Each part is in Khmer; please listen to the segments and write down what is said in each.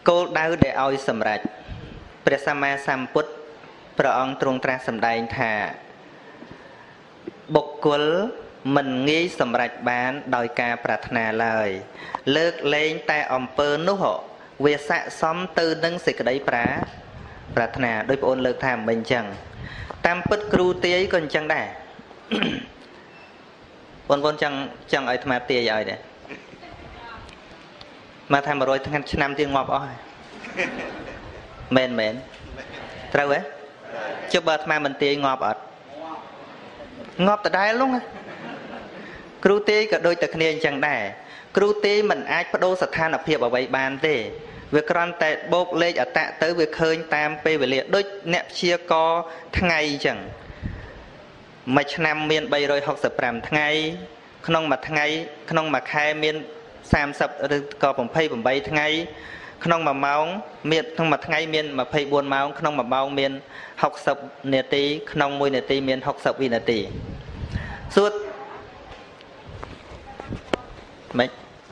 គោលដៅដែលឲ្យសម្រេចព្រះសម្មាសម្ពុទ្ធព្រះអង្គទ្រង់ត្រាស់សម្ដែងថាបុគ្គលមិនងាយសម្រេចបានដោយការប្រាថ្នាឡើយលើកលែងតែអំពើនោះវាស័ក្តិសមទៅនឹងសេចក្តីប្រាថ្នាដោយបងអូនលើកថាមិនអញ្ចឹងតាមពិតគ្រូទាយក៏អញ្ចឹងដែរបងប្អូនចង់ឲ្យអាត្មាទាយឲ្យដែរមកថា100ឆ្នាំទៀតងាប់អស់ហើយមែនត្រូវទេចុះបើអាត្មាមិនទាយងាប់អត់ងាប់ដដែលនោះគ្រូទាយក៏ដូចតែគ្នាអញ្ចឹងដែរគ្រូទាយមិនអាចបដូរស្ថានភាពអ្វីបានទេវាគ្រាន់តែបូកលេខអត្តៈទៅវាឃើញតាមពេលវេលាដូចអ្នកព្យាករថ្ងៃអញ្ចឹងមួយឆ្នាំមាន365ថ្ងៃក្នុងមួយថ្ងៃក្នុងមួយខែមាន30ឬក៏28ថ្ងៃក្នុងមួយម៉ោងមានក្នុងមួយថ្ងៃមាន24ម៉ោងក្នុងមួយម៉ោងមាន60នាទីក្នុង1នាទីមាន60វិនាទីសួរម៉េច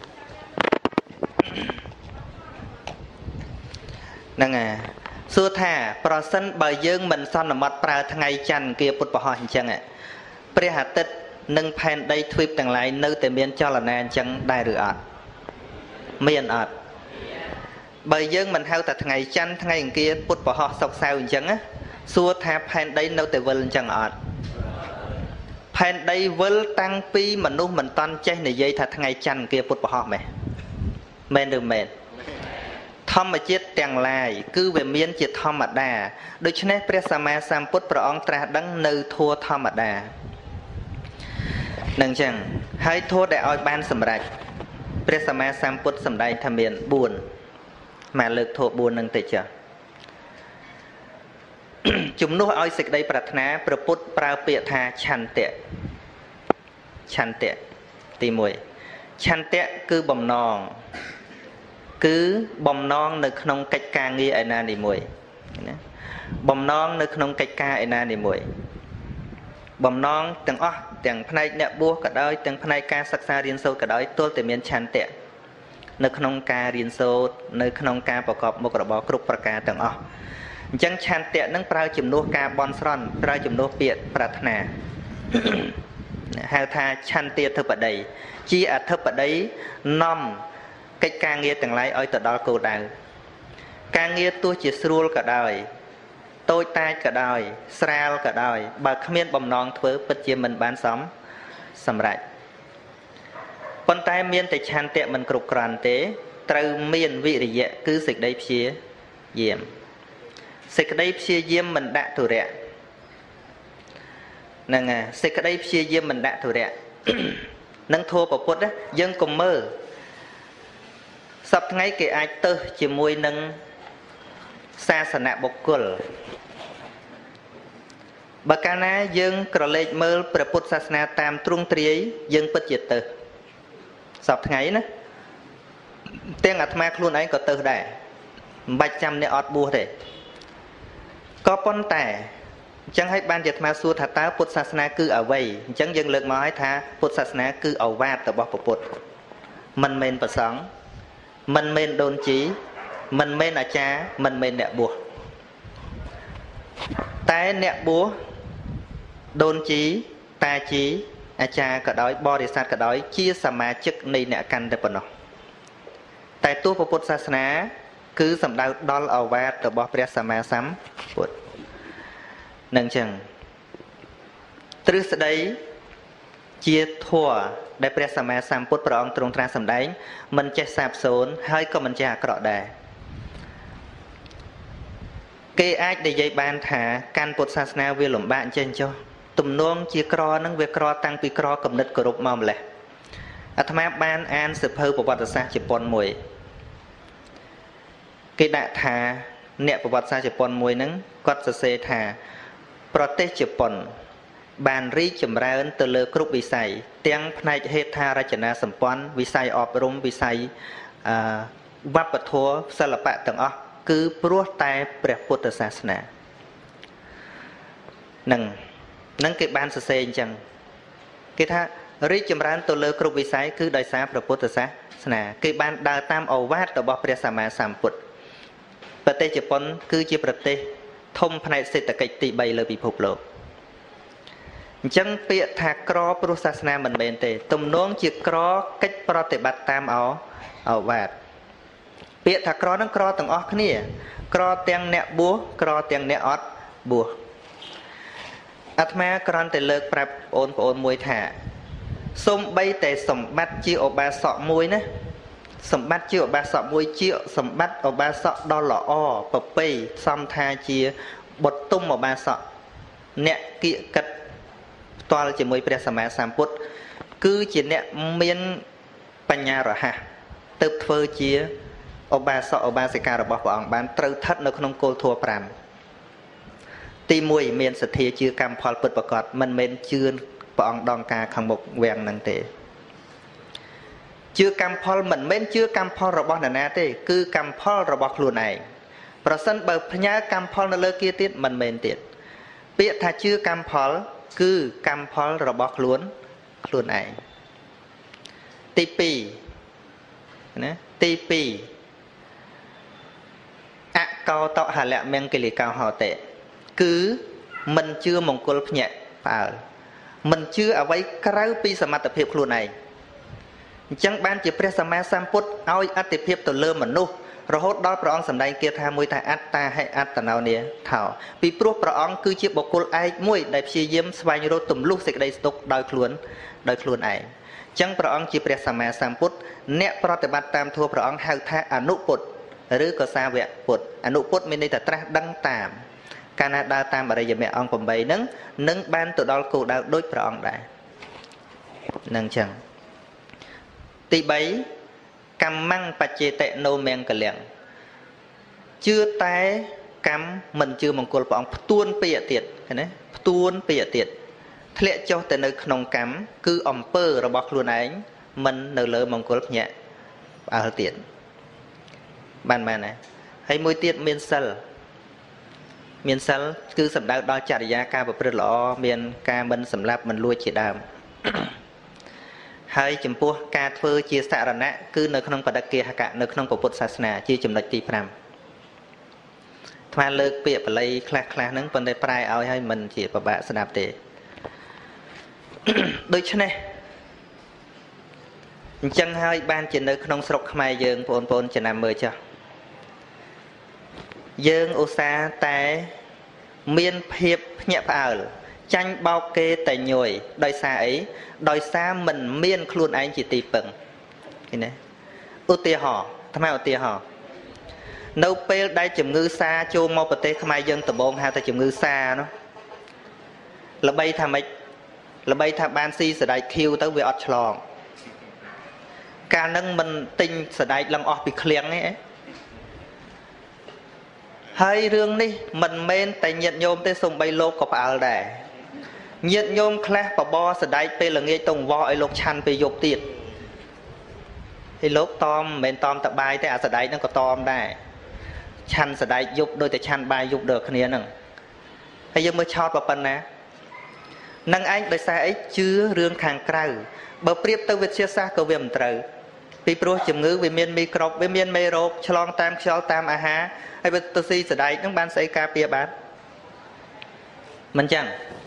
ហ្នឹងសួរថាប្រសិនបើយើងមិនសន្មត់ប្រើថ្ងៃច័ន្ទគាពុទ្ធពហោះអញ្ចឹងព្រះអាទិត្យនិងផែនដីទ្វីបទាំងឡាយនៅតែមានចលនាអញ្ចឹងដែរឬអត់មានអត់បើយើងមិនហៅតែថ្ងៃច័ន្ទថ្ងៃអង្គារពុទ្ធពហោះសុកសៅអញ្ចឹងសួរថាផែនដីនៅតែវិលអញ្ចឹងអត់ផែនដីវិលតាំងពីមនុស្សមិនតន់ចេះនិយាយថាថ្ងៃច័ន្ទអង្គារពុទ្ធពហោះមែនឬមែនធម្មជាតិទាំងឡាយគឺវាមានជាធម្មតាដូច្នេះព្រះសម្មាសម្ពុទ្ធព្រះអង្គត្រាស់ដឹងនៅធัวធម្មតានឹងចឹងហើយធัวដែលឲ្យបានសម្រេចព្រះសម្មាសម្ពុទ្ធសម្ដែងថាមាន4មកលើកធัว4នឹងតិចចាជំនួសឲ្យសេចក្តីប្រាថ្នាព្រះពុទ្ធប្រើពាក្យថាឆន្ទៈទី1ឆន្ទៈគឺបំណងនៅក្នុងកិច្ចការងារឯណានីមួយណាបំណងនៅក្នុងកិច្ចការឯណានីមួយបំណងទាំងអស់ទាំងផ្នែកអ្នកបួសក៏ដោយទាំងផ្នែកការសិក្សារៀនសូត្រក៏ដោយទល់តែមានឆន្ទៈនៅក្នុងការរៀនសូត្រនៅក្នុងការប្រកបមុខរបរគ្រប់ប្រការទាំងអស់អញ្ចឹងឆន្ទៈនឹងប្រើជំនួសការបន់ស្រន់ប្រើជំនួសពាក្យប្រាថ្នាហៅថាឆន្ទាធិបតីជាអធិបតីនាំកិច្ចការងារទាំងឡាយឲ្យទៅដល់គោលដៅការងារទោះជាស្រួលក៏ដោយតូចតាចក៏ដោយស្រាលក៏ដោយបើគ្មានបំណងធ្វើពិតជាមិនបានសម្រេចប៉ុន្តែមានតែឆន្ទៈមិនគ្រប់គ្រាន់ទេត្រូវមានវិរិយៈគឺសេចក្តីព្យាយាមសេចក្តីព្យាយាមមិនដាក់ទុរៈហ្នឹងហើយសេចក្តីព្យាយាមមិនដាក់ទុរៈនឹងធัวប្រពុតយើងកុំមើលសប្តាហ៍ថ្ងៃគេអាចទៅជាមួយនឹងសាសនៈបុគ្គលបើកាលណាយើងក្រឡេកមើលព្រះពុទ្ធសាសនាតាមទ្រង់ទ្រាយយើងពិតជាទៅសប្តាហ៍ថ្ងៃណាទាំងអាត្មាខ្លួនឯងក៏ទៅដែរមិនបាច់ចាំអ្នកអត់បួសទេក៏ប៉ុន្តែអញ្ចឹងហើយបានជាអាត្មាសួរថាតើពុទ្ធសាសនាគឺអ្វីអញ្ចឹងយើងលើកមកឲ្យថាពុទ្ធសាសនាគឺឱវាទរបស់ព្រះពុទ្ធមិនមែនប្រសង្ឃមិនមែនដូនជីមិនមែនអាចារ្យមិនមែនអ្នកបួសតែអ្នកបួសដូនជីតាជីអាចារ្យក៏ដោយបរិស័ទក៏ដោយជាសមាជិកនៃអ្នកកាន់តែប៉ុណ្ណោះតែទោះពុទ្ធសាសនាគឺសំដៅដល់ឱវាទរបស់ព្រះសម្មាសម្ពុទ្ធនឹងចឹងទ្រឹស្ដីជាធម៌ដែលព្រះសម្មាសម្ពុទ្ធព្រះអង្គទ្រង់ត្រាស់សម្ដែងមិនចេះសាបសូន្យហើយក៏មិនចេះអាក្រក់ដែរគេអាចនិយាយបានថាកាន់ពុទ្ធសាសនាវាលំបាកអញ្ចឹងចុះទំនងជាក្រនឹងវាក្រតាំងពីក្រកំណត់គោរពមកម្លេះអាត្មាបានអានសៀវភៅប្រវត្តិសាស្ត្រជប៉ុនមួយគេដាក់ថាអ្នកប្រវត្តិសាស្ត្រជប៉ុនមួយហ្នឹងគាត់សរសេរថាប្រទេសជប៉ុនបានរីកចម្រើនទៅលើគ្រប់វិស័យទាំងផ្នែកហេដ្ឋារចនាសម្ព័ន្ធវិស័យអប់រំវិស័យវប្បធម៌សិល្បៈទាំងអស់គឺព្រោះតែព្រះពុទ្ធសាសនានឹងគេបានសរសេរអញ្ចឹងគេថារីកចម្រើនទៅលើគ្រប់វិស័យគឺដោយសារព្រះពុទ្ធសាសនាគេបានដើរតាមឱវាទរបស់ព្រះសម្មាសម្ពុទ្ធប្រទេសជប៉ុនគឺជាប្រទេសធំផ្នែកសេដ្ឋកិច្ចទី3លើពិភពលោកអញ្ចឹងពាក្យថាក្រព្រោះសាសនាមិនមែនទេទំនងជាក្រកិច្ចប្រតិបត្តិតាមឱវាទពាក្យថាក្រនឹងក្រទាំងអស់គ្នាក្រទាំងអ្នកបួសក្រទាំងអ្នកអត់បួសអាត្មាគ្រាន់តែលើកប្រាប់បងប្អូនមួយថាសូម្បីតែសម្បត្តិជាឧបាសកមួយណាសម្បត្តិជាឧបាសកមួយជាសម្បត្តិឧបាសកដ៏ល្អប្រពៃសំថាជាបុត្រទុំឧបាសកអ្នកគៀកកិតផ្ទាល់ជាមួយព្រះសម្មាសម្ពុទ្ធគឺជាអ្នកមានបញ្ញារហ័សទើបធ្វើជាឧបាសកឧបាសិការបស់ព្រះអង្គបានត្រូវស្ថិតនៅក្នុងគោលធម៌5ទី1មានសទ្ធាជឿកម្មផលពិតប្រាកដមិនមែនជឿព្រះអង្គដងការខាងមុខវាំងនឹងទេជឿកម្មផលមិនមែនជឿកម្មផលរបស់នរណាទេគឺកម្មផលរបស់ខ្លួនឯងប្រសិនបើផ្ញើកម្មផលនៅលើគេទៀតមិនមែនទៀតពាក្យថាជឿកម្មផលគឺកម្មផលរបស់ខ្លួនឯងទី2ណាទី2អកោតហលៈមង្គលិកោហោតេគឺមិនជឿមង្គលភ្ញាក់ផ្អើលមិនជឿអ្វីក្រៅពីសមត្ថភាពខ្លួនឯងអញ្ចឹងបានជាព្រះសម្មាសម្ពុទ្ធឲ្យអតិភិបទៅលើមនុស្សរហូតដល់ព្រះអង្គសម្ដែងគាថាមួយថាអត្តាហិអត្តនោនាថោពីព្រោះព្រះអង្គគឺជាបុគ្គលឯកមួយដែលព្យាយាមស្វែងរកទម្លុះសេចក្តីស្ទុកដោយខ្លួនឯងអញ្ចឹងព្រះអង្គជាព្រះសម្មាសម្ពុទ្ធអ្នកប្រតិបត្តិតាមធម៌ព្រះអង្គហៅថាអនុពុទ្ធឬក៏សាវកពុទ្ធអនុពុទ្ធមានន័យថាត្រាស់ដឹងតាមកាលណាដើរតាមអរិយមគ្គអង្គ8ហ្នឹងនឹងបានទៅដល់គោលដៅដូចព្រះអង្គដែរនឹងអញ្ចឹងទី3កម្មੰបច្ចេតិណោមង្គលំជឿតែកម្មមិនជឿមង្គលព្រះអង្គផ្ទួនពាក្យទៀតឃើញទេផ្ទួនពាក្យទៀតធ្លាក់ចុះទៅនៅក្នុងកម្មគឺអំពើរបស់ខ្លួនឯងមិននៅលើមង្គលភ្ញាក់ផ្អើលទៀតបានណាហើយមួយទៀតមានសិលគឺសំដៅដល់ចរិយាការប្រព្រឹត្តល្អមានការមិនសម្លាប់មិនលួចជាដើមហើយចំពោះការធ្វើជាសរណៈគឺនៅក្នុងបដិគាហកៈនៅក្នុងពុទ្ធសាសនាជាចំណុចទី5ថ្មលើកពាក្យបល័យខ្លះហ្នឹងប៉ុន្តែប្រែឲ្យហើយមិនជាពិបាកស្ដាប់ទេដូច្នេះអញ្ចឹងហើយបានជានៅក្នុងស្រុកខ្មែរយើងបងប្អូនចំណាំមើលចុះយើងឧស្សាហ៍តែមានភាពភ្ញាក់ផ្អើលចាញ់បោកគេតែញយដោយសារអីដោយសារមិនមានខ្លួនឯងជាទីពឹងឃើញទេឧទាហរណ៍ថ្មឧទាហរណ៍នៅពេលដែលជំងឺសាចូលមកប្រទេសខ្មែរយើងដំបូងហៅថាជំងឺសានោះល្បីថាម៉េចល្បីថាបានស៊ីសណ្ដែកខៀវទៅវាអត់ឆ្លងកាលហ្នឹងមិនទិញសណ្ដែកឡើងអស់ពីឃ្លាំងទេហើយរឿងនេះមិនមែនតែញាតិញោមទេសូម្បីលោកក៏ផ្អើលដែរញាតិញោមខ្លះបបរសណ្ដែកពេលល្ងាចទៅវោឲ្យលោកឆាន់ពេលយប់ទៀតហើយលោកតមមិនមែនតមតបាយទេអាសណ្ដែកហ្នឹងក៏តមដែរឆាន់សណ្ដែកយប់ដូចតែឆាន់បាយយប់ដូចគ្នាហ្នឹងហើយយើងមើលឆោតប៉ុណ្ណានឹងឯងដោយសារអីជឿរឿងខាងក្រៅបើប្រៀបទៅវិទ្យាសាស្ត្រក៏វាមិនត្រូវពីព្រោះជំងឺវាមានមីក្រូបវាមានមេរោគឆ្លងតាមខ្យល់តាមអាហារហើយវាទៅស៊ីសណ្ដែកហ្នឹងបានស្អីការពារបានមិនចឹង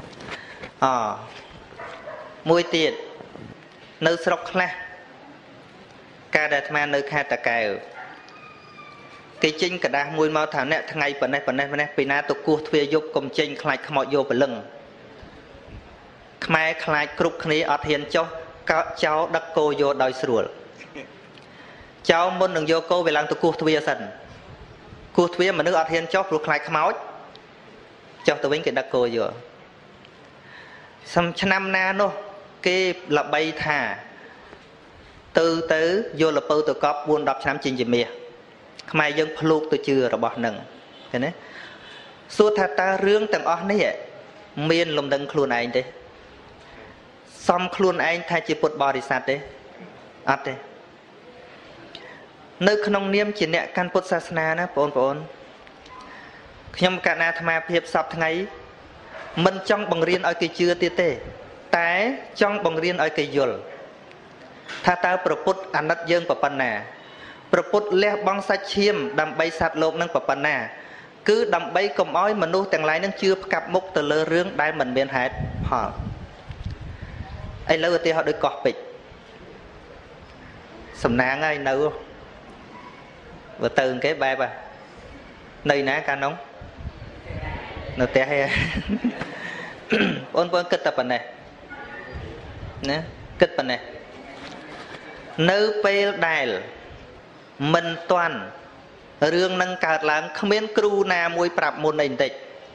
មួយទៀតនៅស្រុកខ្លះការដែលអាត្មានៅខេត្តតាកែវគេចេញกระดาษមួយមកថាអ្នកថ្ងៃប៉ុណ្ណេះពីណាទៅគោះទ្វារយប់កុំចេញខ្លាចខ្មោចយកព្រលឹងខ្មែរខ្លាចគ្រប់គ្នាអត់ហ៊ានចុះកោចោលដឹកគោយកដោយស្រួលចោលមុននឹងយកគោវាឡើងទៅគោះទ្វារសិនគោះទ្វារមនុស្សអត់ហ៊ានចុះព្រោះខ្លាចខ្មោចចុះទៅវិញគេដឹកគោយកឆ្នាំណានោះគេល្បីថាទៅយកលពៅទៅកប់ 4-10 ឆ្នាំចេញជាមាសខ្មែរយើងភ្លូកទៅជឿរបស់នឹងឃើញទេសួរថាតើរឿងទាំងអស់នេះមានលំនឹងខ្លួនឯងទេសំខ្លួនឯងថាជាពុទ្ធបរិស័ទទេអត់ទេនៅក្នុងនាមជាអ្នកកាន់ពុទ្ធសាសនាណាបងប្អូនខ្ញុំកណាអាត្មាភាពសពថ្ងៃមិនចង់បង្រៀនឲ្យគេជឿទៀតទេតែចង់បង្រៀនឲ្យគេយល់ថាតើព្រះពុទ្ធអាណិតយើងប៉ុណ្ណាប្រពុតលះបង់សាច់ឈាមដើម្បីសត្វលោកនឹងប្រប៉ុណ្ណាគឺដើម្បីកុំឲ្យមនុស្សទាំងឡាយនឹងជឿផ្កាប់មុខទៅលើរឿងដែលមិនមានហេតុផលឥឡូវឧទាហរណ៍ដូចកោះពេជ្រសំណាងហើយនៅបើទៅគេបែបនៅណាកាលនោះនៅផ្ទះហេបងប្អូនគិតតែប៉ុណ្ណេះណាគិតប៉ុណ្ណេះនៅពេលដែលមិនទាន់រឿងនឹងកើតឡើងគ្មានគ្រូណាមួយប្រាប់មុនអីបន្តិច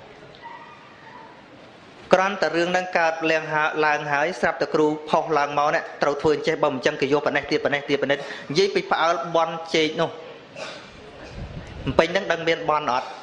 គ្រាន់តែរឿងនឹងកើតឡើងហើយស្រាប់តែគ្រូផុសឡើងមកនេះត្រូវធ្វើអញ្ចេះបើមិនចឹងគេយកប៉ុណ្ណេះទៀតប៉ុណ្ណេះទៀតប៉ុណ្ណេះនិយាយពីផ្អើលបន់ជែកនោះពេញហ្នឹងដឹងមានបន់អត់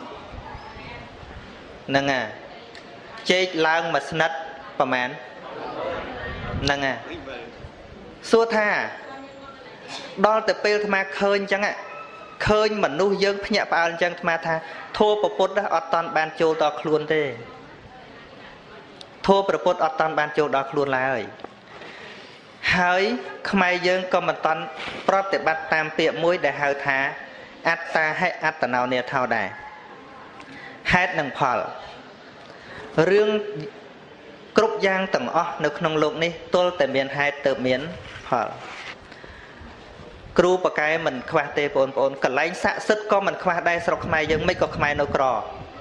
ហ្នឹងហ่ะជែកឡើងមួយស្និតប្រហែលហ្នឹងហ่ะសួរថាដល់ទៅពេលអាត្មាឃើញអញ្ចឹងឃើញមនុស្សយើងភ្ញាក់ផ្អើលអញ្ចឹងអាត្មាថាធម៌ប្រពុតអត់តាន់បានចូលដល់ខ្លួនទេធម៌ប្រពុតអត់តាន់បានចូលដល់ខ្លួនឡើយហើយខ្មែរយើងក៏មិនតាន់ប្រតិបត្តិតាមពាក្យមួយដែលហៅថាអត្តាហិអត្តនោនាថោដែរហេតុនិងផលរឿងគ្រប់យ៉ាងទាំងអស់នៅក្នុងโลกនេះទល់តែមានហេតុទើបមានផលគ្រូបកែមិនខ្វះទេបងប្អូនកន្លែងស័ក្តិសិទ្ធិក៏មិនខ្វះដែរស្រុកខ្មែរយើងមិនក៏ខ្មែរនៅក្រ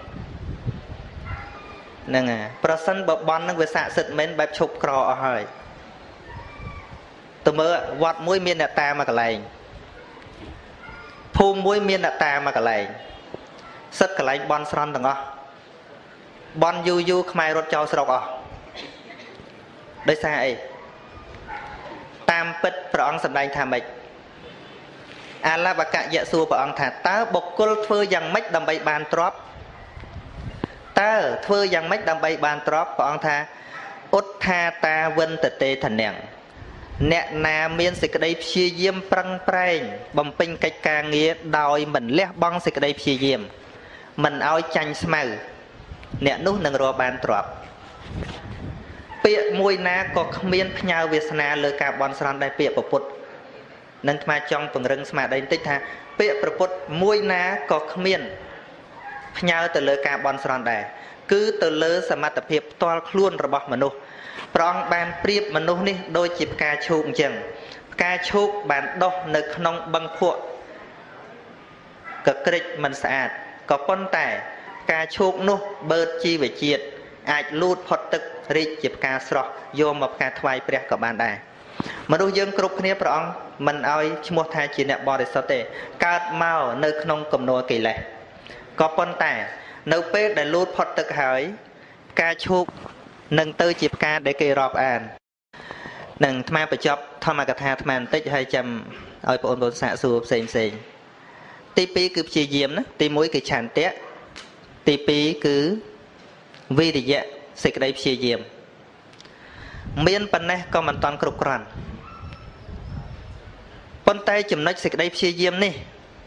ហ្នឹងហើយប្រសិនបើបន់នឹងវាស័ក្តិសិទ្ធិមិនបែបឈប់ក្រអស់ហើយទៅមើលវត្តមួយមានអ្នកតាមកកន្លែងភូមិមួយមានអ្នកតាមកកន្លែងសិតកន្លែងបន់ស្រន់ទាំងអស់បន់យូរខ្មែររត់ចោលស្រុកអស់ដោយសារអីតាមពិតព្រះអង្គសម្ដែងថាម៉េចអាឡបកយៈសួរព្រះអង្គថាតើបុគ្គលធ្វើយ៉ាងម៉េចដើម្បីបានទ្រព្យតើធ្វើយ៉ាងម៉េចដើម្បីបានទ្រព្យព្រះអង្គថាឧទ្ធាតាវិនតតេធនំអ្នកណាមានសេចក្តីព្យាយាមប្រឹងប្រែងបំពេញកិច្ចការងារដោយមិនលះបង់សេចក្តីព្យាយាមមិនឲ្យចាញ់ស្មៅអ្នកនោះនឹងរកបានទ្រព្យពាក្យមួយណាក៏គ្មានផ្ញើវាសនាលើការបន់ស្រន់ដែរពាក្យពុទ្ធនឹងអាត្មាចង់ពង្រឹងស្មារតីបន្តិចថាពាក្យពុទ្ធមួយណាក៏គ្មានផ្ញើទៅលើការបន់ស្រន់ដែរគឺទៅលើសមត្ថភាពផ្ទាល់ខ្លួនរបស់មនុស្សព្រះអង្គបានប្រៀបមនុស្សនេះដូចជាផ្កាឈូកអញ្ចឹងផ្កាឈូកបានដុះនៅក្នុងបឹងភក់កក្រិចមិនស្អាតក៏ប៉ុន្តែផ្កាឈូកនោះបឺតជីវជាតិអាចលូតផុតទឹករីកជាផ្កាស្រស់យកមកផ្កាថ្វាយព្រះក៏បានដែរមនុស្សយើងគ្រប់គ្នាព្រះអង្គមិនឲ្យឈ្មោះថាជាអ្នកបរិសុទ្ធទេកើតមកនៅក្នុងគំនរកិលេសក៏ប៉ុន្តែនៅពេលដែលលូតផុតទឹកហើយផ្កាឈូកនឹងទៅជាផ្កាដែលគេរាប់អាននឹងអាត្មាបញ្ចប់ធម្មកថាអាត្មាបន្តិចហើយចាំឲ្យបងប្អូនសាកសួរផ្សេងទី2គឺព្យាយាមណាទី1គឺឆន្ទៈទី2គឺវិរិយៈសេចក្តីព្យាយាមមានប៉ុណ្ណេះក៏មិនតាន់គ្រប់គ្រាន់ប៉ុន្តែចំណុចសេចក្តីព្យាយាមនេះ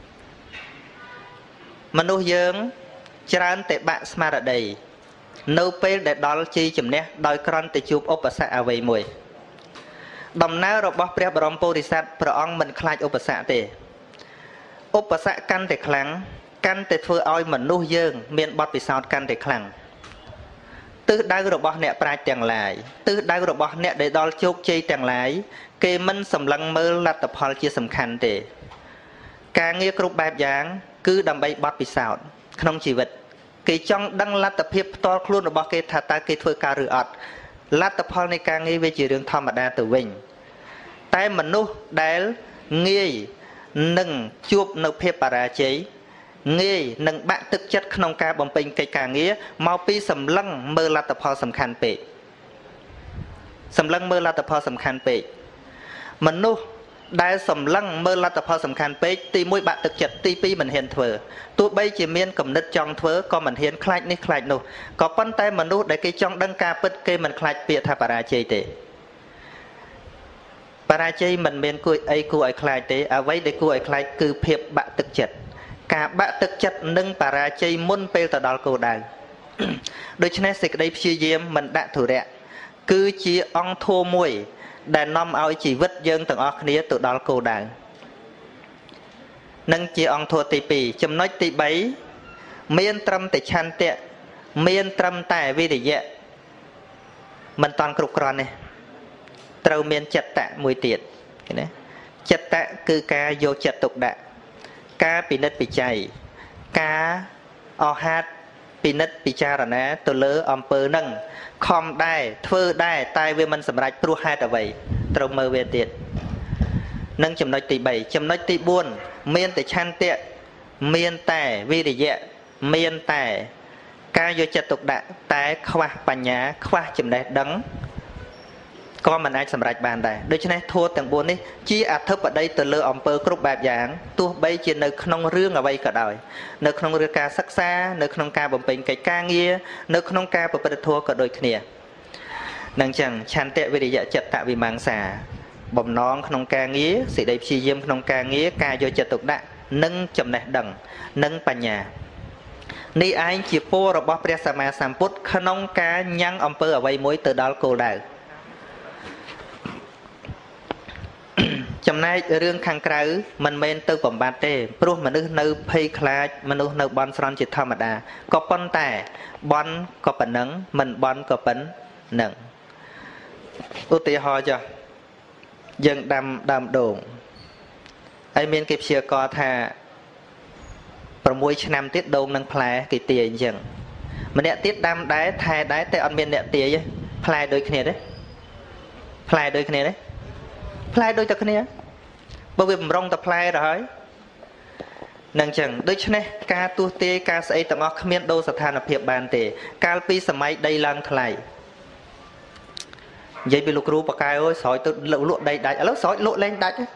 មនុស្សយើងច្រើនតែបាក់ស្មារតីនៅពេលដែលដល់ជ័យជំនះដោយគ្រាន់តែជួបឧបសគ្គអ្វីមួយដំណើររបស់ព្រះបរមពុរិស័ទព្រះអង្គមិនខ្លាចឧបសគ្គទេឧបសគ្គកាន់តែខ្លាំងកាន់តែធ្វើឲ្យមនុស្សយើងមានបទពិសោធន៍កាន់តែខ្លាំងទិសដៅរបស់អ្នកប្រាជ្ញទាំងឡាយទិសដៅរបស់អ្នកដែលដល់ជោគជ័យទាំងឡាយគេមិនសម្លឹងមើលលទ្ធផលជាសំខាន់ទេការងារគ្រប់បែបយ៉ាងគឺដើម្បីបទពិសោធន៍ក្នុងជីវិតគេចង់ដឹងលទ្ធភាពផ្ទាល់ខ្លួនរបស់គេថាតើគេធ្វើការឬអត់លទ្ធផលនៃការងារវាជារឿងធម្មតាទៅវិញតែមនុស្សដែលងាយនឹងជួបនៅភាពបរាជ័យងាយនឹងបាក់ទឹកចិត្តក្នុងការបំពេញកិច្ចការងារមកពីសម្លឹងមើលលទ្ធផលសំខាន់ពេកសម្លឹងមើលលទ្ធផលសំខាន់ពេកមនុស្សដែលសម្លឹងមើលលទ្ធផលសំខាន់ពេកទី1បាក់ទឹកចិត្តទី2មិនហ៊ានធ្វើទោះបីជាមានគំនិតចង់ធ្វើក៏មិនហ៊ានខ្លាចនេះខ្លាចនោះក៏ប៉ុន្តែមនុស្សដែលគេចង់ដឹងការពិតគេមិនខ្លាចពាក្យថាបរាជ័យទេបរាជ័យមិនមានគួរអីគួរឲ្យខ្លាចទេអ្វីដែលគួរឲ្យខ្លាចគឺភាពបាក់ទឹកចិត្តការបាក់ទឹកចិត្តនិងបរាជ័យមុនពេលទៅដល់គោលដៅដូច្នេះសេចក្តីព្យាយាមមិនដាក់ធុរៈគឺជាអង្គធម៌មួយដែលនាំឲ្យជីវិតយើងទាំងអស់គ្នាទៅដល់គោលដៅ Nâng chia ông thua tí bì. Chấm nói tí bấy. Miên trâm tí chăn tiệ. Miên trâm tài vi tí dẹ. Mình toàn cục ròn này. Trâu miên chật tạ mùi tiệt. Chật tạ cứ ca vô chật tục đạ. Ca bị nít bị chày. Ca o hát bị nít bị cha rả ná. Tôi lỡ ông pơ nâng. Khom đai, thơ đai. Tai về mình sầm rạch pru hát ở vậy. Trâu mơ về tiệt. Nâng chấm nói tí 7 chấm nói tí 4 miênតែឆន្ទៈមានតែវិរិយៈមានតែការយកចិត្តទុកដាក់តែខ្វះបញ្ញាខ្វះចំណេះដឹងក៏មិនអាចសម្រេចបានដែរដូច្នេះធម៌ទាំង4នេះជាអធិបតីទៅលើអំពើគ្រប់បែបយ៉ាងទោះបីជានៅក្នុងរឿងអ្វីក៏ដោយនៅក្នុងរឿងការសិក្សានៅក្នុងការបំពេញកិច្ចការងារនៅក្នុងការប្រព្រឹត្តធម៌ក៏ដូចគ្នានឹងចឹងឆន្ទៈវិរិយៈចិត្តវិមង្សាបំណងក្នុងការងារសេចក្តីព្យាយាមក្នុងការងារការយកចិត្តទុកដាក់និងចំណេះដឹងនិងបញ្ញានេះឯងជាពររបស់ព្រះសម្មាសម្ពុទ្ធក្នុងការញ៉ាំងអំពើអ្វីមួយទៅដល់គោលដៅចំណែករឿងខាងក្រៅមិនមែនទៅបំបត្តិទេព្រោះមនុស្សនៅភ័យខ្លាចមនុស្សនៅបន់ស្រន់ជាធម្មតាក៏ប៉ុន្តែបន់ក៏ប៉ុណ្ណឹងមិនបន់ក៏ប៉ុណ្ណឹងឧទាហរណ៍ចុះយើងដាំដើមដូងហើយមានគេព្យាករណ៍ថា6ឆ្នាំទៀតដូងនឹងផ្លែគេទាយអញ្ចឹងម្នាក់ទៀតដាំដែរថែដែរតែអត់មានអ្នកទាយទេផ្លែដូចគ្នាទេផ្លែដូចគ្នាទេផ្លែដូចតែគ្នាបើវាបំរុងតែផ្លែទៅហើយនឹងអញ្ចឹងដូច្នេះការទស្សទាយការស្អីទាំងអស់គ្មានដូរស្ថានភាពបានទេកាលពីសម័យដីឡើងថ្លៃនិយាយពីលោកគ្រូបកែអើយស្រោចទៅលក់ដីដាច់ឥឡូវស្រោចលក់លែងដាច់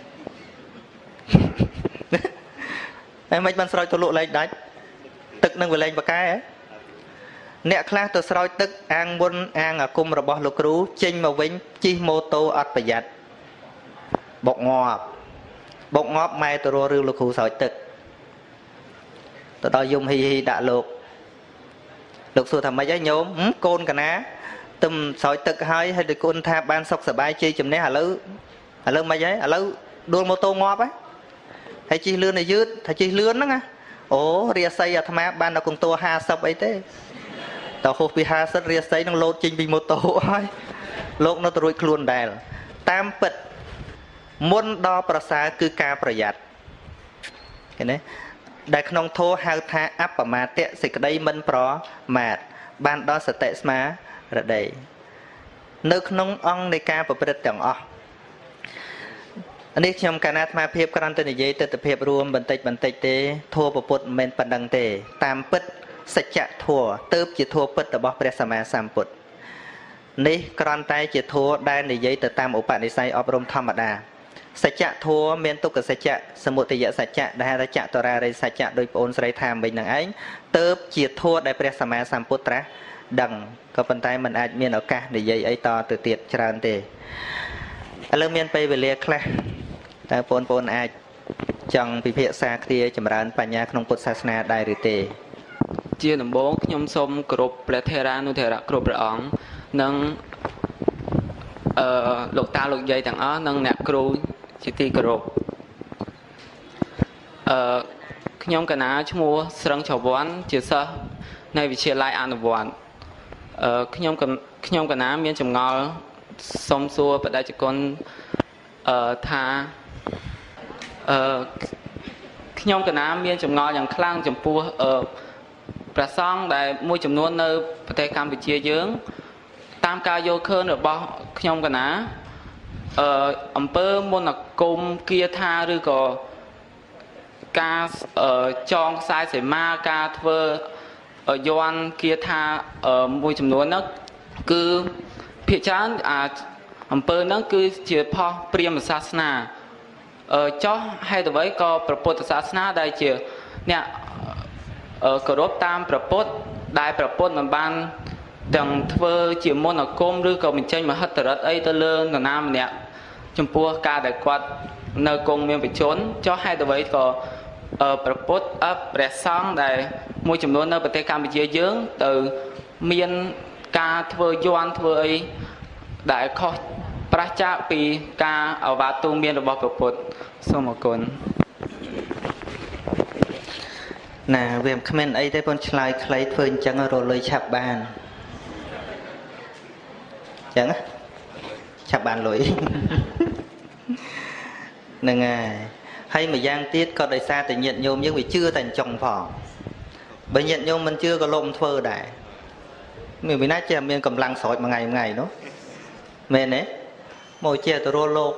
ហើយមិនបានស្រោចទៅលក់លែងដាច់ទឹកនឹងវាលែងបកែអ្នកខ្លះទៅស្រោចទឹកអាងមុនអាងអាគុំរបស់លោកគ្រូចេញមកវិញជិះម៉ូតូអត់ប្រយ័ត្នបុកងាប់ម៉ែទៅរករឿងលោកគ្រូស្រោចទឹកទៅដល់យំហ៊ីដាក់លោកសួរថាម៉េចហើយញោមកូនកណាទឹមស្រោចទឹកហើយទៅគុណថាបានសុខសប្បាយជ័យជំនះឥឡូវមិនហើយឥឡូវដួលម៉ូតូងាប់ហើយជិះលឿនឲ្យយឺតថាជិះលឿនហ្នឹងណាអូរាសីអាត្មាបានដល់កន្ទោ50អីទេតើហូសពី50រាសីនឹងលោតចេញពីម៉ូតូហើយលោកនៅទៅរួចខ្លួនដែរតាមពិតមុនដល់ប្រសើរគឺការប្រយ័ត្នឃើញទេដែលក្នុងធម៌ហៅថាអបមាទៈសេចក្តីមិនប្រមាទបានដល់សតិស្មារតីនៅក្នុងអង្គនៃការប្រព្រឹត្តទាំងអស់នេះខ្ញុំកាលណាអាត្មាភាពគ្រាន់តែនិយាយទស្សនវិជ្ជារួមបន្តិចទេធម៌ពុទ្ធមិនមែនប៉ុណ្្នឹងទេតាមពិតសច្ចធម៌ទើបជាធម៌ពិតរបស់ព្រះសម្មាសម្ពុទ្ធនេះគ្រាន់តែជាធម៌ដែលនិយាយទៅតាមឧបនិស្ស័យអប់រំធម្មតាសច្ចធម៌មានទុក្ខសច្ចៈសមុទយសច្ចៈដែលហៅថាចតុរារិយសច្ចៈដោយបងអូនស្រីថាមិញនឹងឯងទើបជាធម៌ដែលព្រះសម្មាសម្ពុទ្ធត្រាស់ដឹងក៏ប៉ុន្តែมันអាចមានឱកាសនិយាយអីតទៅទៀតច្រើនទេឥឡូវមានពេលវេលាខ្លះតើបងប្អូនអាចចង់ពិភាក្សាគ្នាចម្រើនបញ្ញាក្នុងពុទ្ធសាសនាដែរឬទេជាដំបូងខ្ញុំសូមគោរពព្រះថេរានុថេរៈគ្រប់ព្រះអង្គនិងលោកតាលោកយាយទាំងអស់និងអ្នកគ្រូជាទីគោរពខ្ញុំកណាឈ្មោះស្រឹងចវ័នជាសិស្សនៅវិទ្យាល័យអនុវត្តខ្ញុំកណាមានចម្ងល់សុំសួរបដិជគុណថាខ្ញុំកណាមានចម្ងល់យ៉ាងខ្លាំងចំពោះព្រះសង្ឃដែលមួយចំនួននៅប្រទេសកម្ពុជាយើងតាមការយល់ឃើញរបស់ខ្ញុំកណាអំពើមន្តអាគមគាថាឬក៏ការចងខ្សែសីមាការធ្វើយ័ន្តគាថាមួយចំនួនហ្នឹងគឺភាគច្រើនអំពើហ្នឹងគឺជាផុសព្រាហ្មណ៍សាសនាចោះហេតុអ្វីក៏ព្រះពុទ្ធសាសនាដែលជាអ្នកគោរពតាមព្រះពុទ្ធដែលព្រះពុទ្ធមិនបានទាំងធ្វើជាមន្តអាគមឬក៏បញ្ចេញមហិទ្ធិឫទ្ធិអីទៅលើនរណាម្នាក់ចំពោះការដែលគាត់នៅគង់មានបជនចុះហេតុអ្វីក៏ព្រះពុទ្ធព្រះសង្ឃដែលមួយចំនួននៅប្រទេសកម្ពុជាយើងទៅមានការធ្វើយ័ន្តធ្វើអីដែលខុសប្រាសចាកពីការអាវាតទូមានរបស់ព្រះពុទ្ធសូមអរគុណ nè vì comment ấy thế con slide clay phơi chẳng rồi lôi chạp bàn chẳng á chạp bàn lỗi nè ngài hay mà giang tiết có đời xa thì nhận nhôm nhưng vì chưa thành chồng phỏ bởi nhận nhôm mình chưa có lộn phơ đại mình bị nát chè mình cầm lăng sỏi một ngày nó mền ấy môi chè tôi rô lô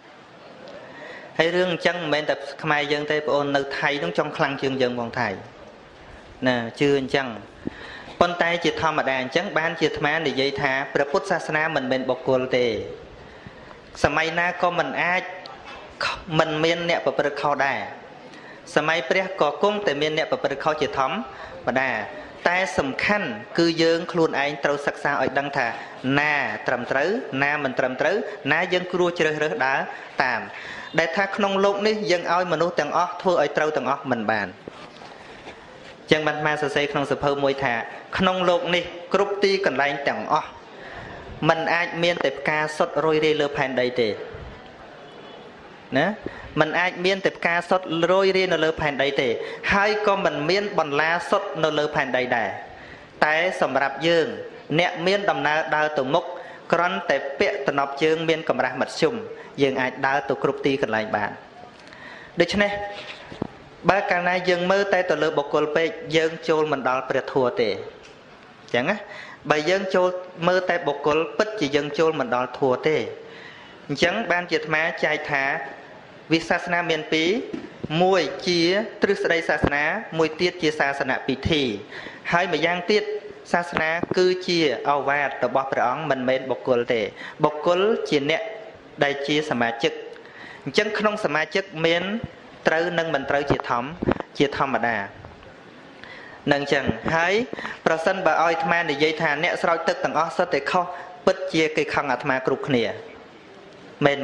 hay rương chân mình tập mai dân tây ôn nơi thầy nó trong khăn chương dân bằng thầy nè chưa chăng con tay chỉ thò mà đàn chẳng ban chỉ tham để dây thả Phật Sasana mình bọc cồn tề sớm na có mình ai mình miên nẹt Phật khâu đà sớm Phật có cungแต่miên nẹt Phật khâu chỉ thấm mà đàแต่สำคัญคือយើងខ្លួនឯងត្រូវសិក្សាឲ្យដឹងថាណាត្រឹមត្រូវណាមិនត្រឹមត្រូវណាយើងគួរជ្រើសរើសដើរតាមដែលថាក្នុងលោកនេះយើងឲ្យមនុស្សទាំងអស់ធ្វើឲ្យត្រូវទាំងអស់មិនបានចឹងបានមកសរសេរក្នុងសភៅមួយថាក្នុងលោកនេះគ្រប់ទីកន្លែងទាំងអស់มันអាចមានតែផ្កាសុទ្ធរយរាយលើផែនដីទេណាมันអាចមានតែផ្កាសុទ្ធរយរាយនៅលើផែនដីទេហើយក៏មិនមានបន្លាសុទ្ធនៅលើផែនដីដែរតែសម្រាប់យើងអ្នកមានដំណើរដើរទៅមុខគ្រាន់តែពាក់តំណប់ជើងមានកម្រាស់មធ្យមយើងអាចដើរទៅគ្រប់ទីកន្លែងបានដូច្នេះបើកាលណាយើងមើលតែទៅលើបុគ្គលពេកយើងចូលមិនដល់ព្រះធម៌ទេអញ្ចឹងណាបើយើងចូលមើលតែបុគ្គលពិតជាយើងចូលមិនដល់ធម៌ទេអញ្ចឹងបានជាអាត្មាចែកថាវិសាសនាមានពីរមួយជាទ្រឹស្ដីសាសនាមួយទៀតជាសាសនពិធីហើយម្យ៉ាងទៀតសាសនាគឺជាឱវាទរបស់ព្រះអង្គមិនមែនបុគ្គលទេបុគ្គលជាអ្នកដែលជាសមាជិកអញ្ចឹងក្នុងសមាជិកមានត្រូវនិងមិនត្រូវជាធម្មតានឹងអញ្ចឹងហើយប្រសិនបើឲ្យអាត្មានិយាយថាអ្នកស្រោចទឹកទាំងអស់សុទ្ធតែខុសពិតជាគេខឹងអាត្មាគ្រប់គ្នាមែន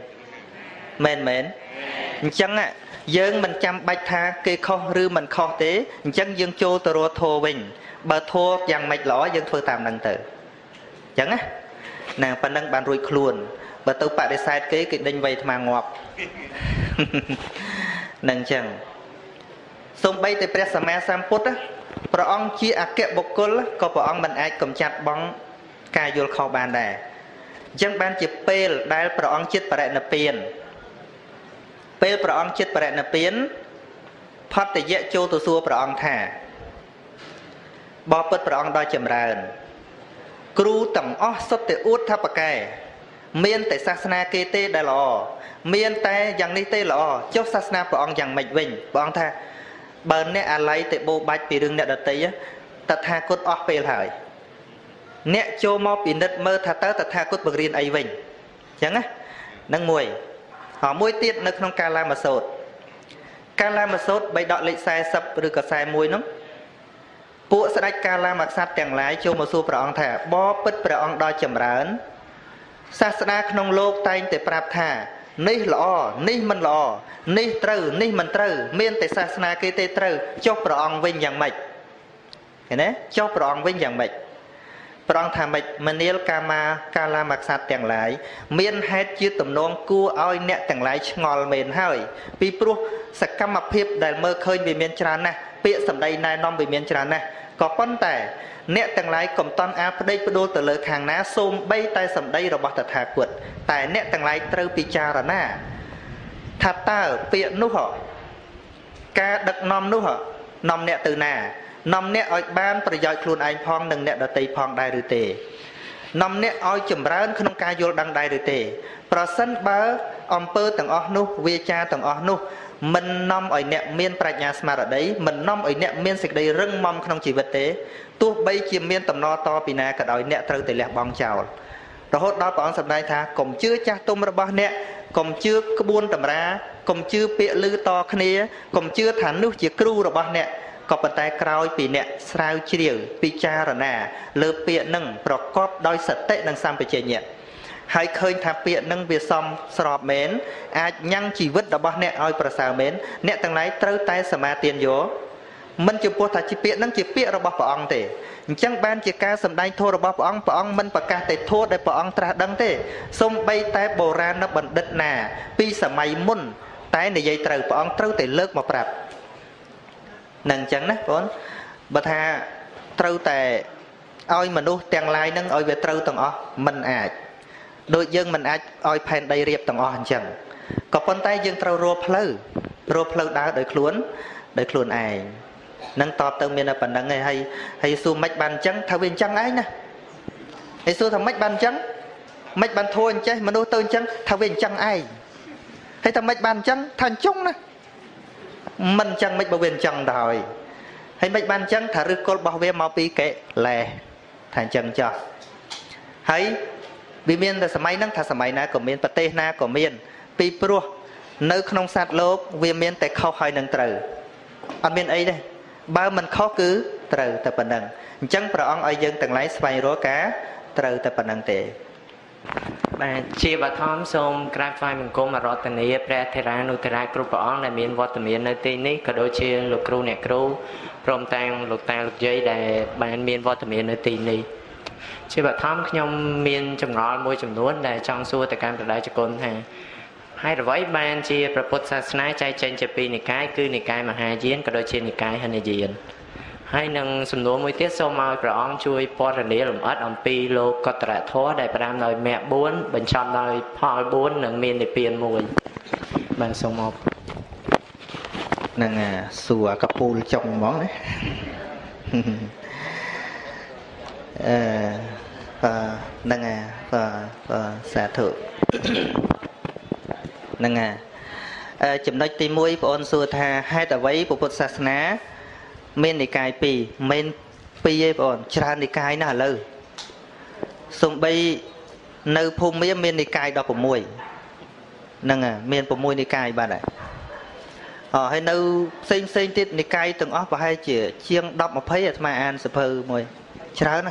អញ្ចឹងយើងមិនចាំបាច់ថាគេខុសឬមិនខុសទេអញ្ចឹងយើងចូលទៅរកធម៌វិញបើធម៌យ៉ាងម៉េចល្អយើងធ្វើតាមនឹងទៅអញ្ចឹងណាប៉ុណ្ណឹងបានរួចខ្លួនបើទៅបដិសេធគេដេញវៃអាត្មាងាប់នឹងអញ្ចឹងសូម្បីតែព្រះសម្មាសម្ពុទ្ធព្រះអង្គជាអគ្គបុគ្គលក៏ព្រះអង្គមិនអាចកំចាត់បង់ការយល់ខុសបានដែរអញ្ចឹងបានជាពេលដែលព្រះអង្គចិត្តបរិនិព្វានពេលព្រះអង្គចិត្តបរិនិព្វានផតយៈចូលទៅសួរព្រះអង្គថាបបិទ្ធព្រះអង្គដ៏ចម្រើនគ្រូទាំងអស់សុទ្ធតែអួតថាបកែមានតែសាសនាគេទេដែលល្អមានតែយ៉ាងនេះទេល្អចុះសាសនាព្រះអង្គយ៉ាងម៉េចវិញព្រះអង្គថាបើអ្នកអាល័យទៅបោបាច់ពីរឿងអ្នកដតីតថាគតអស់ពេលហើយអ្នកចូលមកពិនិត្យមើលថាតើតថាគតបង្រៀនអីវិញអញ្ចឹងណានឹងមួយទៀតនៅក្នុងកាលាមសូត្របៃដកលេខ40ឬក៏41នោះពួកស្ដេចកាលាមក្សត្រទាំងឡាយចូលមកសួរព្រះអង្គថាបបិទ្ធព្រះអង្គដ៏ចម្រើនសាសនាក្នុងលោកតែងតែប្រាប់ថានេះល្អនេះមិនល្អនេះត្រូវនេះមិនត្រូវមានតែសាសនាគេទេត្រូវចុះព្រះអង្គវិញយ៉ាងម៉េចឃើញទេចុះព្រះអង្គវិញយ៉ាងម៉េចព្រះអង្គថាម៉េចមនាលកាលាមក្សត្រទាំងឡាយមានហេតុជាទំនងគួរឲ្យអ្នកទាំងឡាយឆ្ងល់មែនហើយពីព្រោះសកម្មភាពដែលមើលឃើញវាមានច្រើនណាស់ពាក្យសម្ដីណែនាំវាមានច្រើនណាស់ក៏ប៉ុន្តែអ្នកទាំងឡាយកុំតន់អាផ្ដេកផ្ដួលទៅលើខាងណាសូម្បីតែសម្ដីរបស់តថាគតតែអ្នកទាំងឡាយត្រូវពិចារណាថាតើពាក្យនោះការដឹកនាំនោះនាំអ្នកទៅណានាំអ្នកឲ្យបានប្រយោជន៍ខ្លួនឯងផងនិងអ្នកដទៃផងដែរឬទេនាំអ្នកឲ្យចម្រើនក្នុងការយល់ដឹងដែរឬទេប្រសិនបើអំពើទាំងអស់នោះវាចាទាំងអស់នោះមិននាំឲ្យអ្នកមានប្រាជ្ញាស្មារតីមិននាំឲ្យអ្នកមានសេចក្តីរឹងមាំក្នុងជីវិតទេទោះបីជាមានតំណតពីណាក៏ដោយអ្នកត្រូវតែលះបង់ចោលរហូតដល់ព្រះអង្គសម្ដែងថាកុំជឿចាស់ទុំរបស់អ្នកកុំជឿក្បួនតម្រាកុំជឿពាក្យឮតគ្នាកុំជឿថានោះជាគ្រូរបស់អ្នកក៏ប៉ុន្តែក្រោយពីអ្នកស្រាវជ្រាវពិចារណាលើពាក្យនឹងប្រកបដោយសតិនិងសម្បជញ្ញៈហើយឃើញថាពាក្យនឹងវាសមស្របមែនអាចញ៉ាំងជីវិតរបស់អ្នកឲ្យប្រសើរមែនអ្នកទាំងឡាយត្រូវតែសមាទានយកមិនចំពោះថាជាពាក្យនឹងជាពាក្យរបស់ព្រះអង្គទេអញ្ចឹងបានជាការសម្ដែងធម៌របស់ព្រះអង្គមិនប្រកាសតែធម៌ដែលព្រះអង្គត្រាស់ដឹងទេសូម្បីតែបុរាណបណ្ឌិតណាពីសម័យមុនតែនិយាយត្រូវព្រះអង្គត្រូវតែលើកមកប្រាប់ Nâng chẳng nè con bà tha trâu tè oi mà nuốt tiền lai nâng oi về trâu tầng ọ mình đôi dân mình oi phèn đầy riệp tầng ọ chẳng có con tay dân trâu rô pleu đá đời khuôn ai nâng tọp tầng miền là bản năng này hay xu mạch bàn trắng thao viên trắng ấy nè hay xu thằng mạch bàn trắng mạch bàn thôi chứ mà nuốt tên trắng thao viên trắng ai hay thằng mạch bàn trắng thành chung nè mình chẳng mạch bảo viên chẳng đòi hay mạch bàn chẳng thả rực cột bảo vệ màu pi kệ lè thành chẳng cho hay vì miền là sớm nắng thả sớm na của miền bát tê na của miền pi pro nơi không sát lốp vì miền tại khâu hai nâng trời anh miền ấy đây bao mình khó cứ trời tại bản năng chẳng phải ông ai dân từng lấy xoay rúa cá trời tại bản năng tệ bạn chia bà thom xôm grab phai mình cô mà rót tình yêu ra thế ra nụ thế ra kêu bọn là miền vọt từ miền nơi tây ní cả đôi chia lục kêu nè kêu prom tang lục giấy để bạn miền vọt từ miền nơi tây ní chia bà thom nhom miền trồng ngõ môi trồng núi để trong xua tại cam từ đây cho con hàng hay là với ban chia propos sasna chạy trên chụp này cái cứ này cái mà hai chiến cả đôi chia này cái hay này gì hay nâng sum núi mới tiết sau mai bọn chui po ra đĩa làm ớt ông pi lô có trả thua để làm đời mẹ bốn bên trong đời phò bốn nâng miền để tiền mùi bằng số 1 nâng sùa cặp pù trong món đấy nâng xả thượng nâng chấm nói tí mũi của ôn xua tha hai tờ váy của Phật sát ná men này cài pì men pì ấy bọn tràn này cài nó lơ xong bây nơi phum mấy men này cài đọc của mùi nâng men của mùi này cài bạn này hay nơi xinh tiết này cài từng óc và hai chỉ chiêng đọc một phấy mà ăn sập hư mùi tràn nè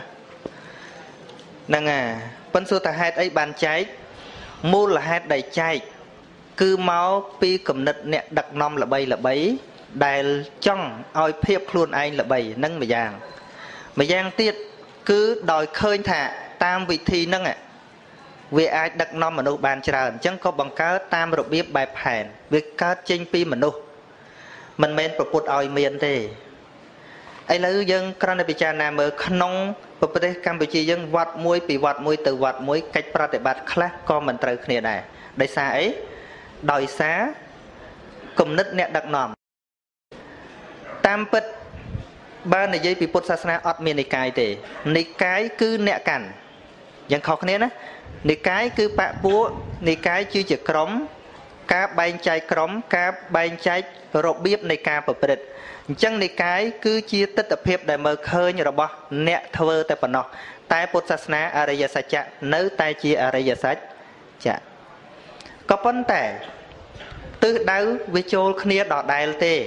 nâng phân số ta hai ấy bàn cháy mua là hai đầy cháy cứ máu pi cầm nứt nè đặc nom là bấy đài trong oi phép luôn anh là bầy nâng mà giang tiết cứ đòi khơi thả tam vị thi nâng vì ai đặc nom mà nô bàn tràn chẳng có bằng cá tam rồi biết bài phèn việc cá chênh pi mà nô mình men proput oi miền thế ấy là dân Canada Nam ở Nông Proput Campuchia dân vặt muối từ vặt muối cách pratibat khác có mình trời kia này đây xa ấy đòi xá cùng nứt nẹt đặc nòm tam bật ba này dây bị Phật sát na ọt miền này cái thế này cái cứ nẹt cản dân khó khăn á này cái cứ bạ búa này cái chưa chỉ cống cá bay chạy cống cá bay chạy rồi biết này cá bật bật chẳng này cái cứ chia tất tập hiệp để mở khơi như là bao nẹt thơ tại phần nọ tai Phật sát na Arya Sacha nếu tai chia Arya Sacha có vấn đề từ đâu về chỗ kia đỏ đài thế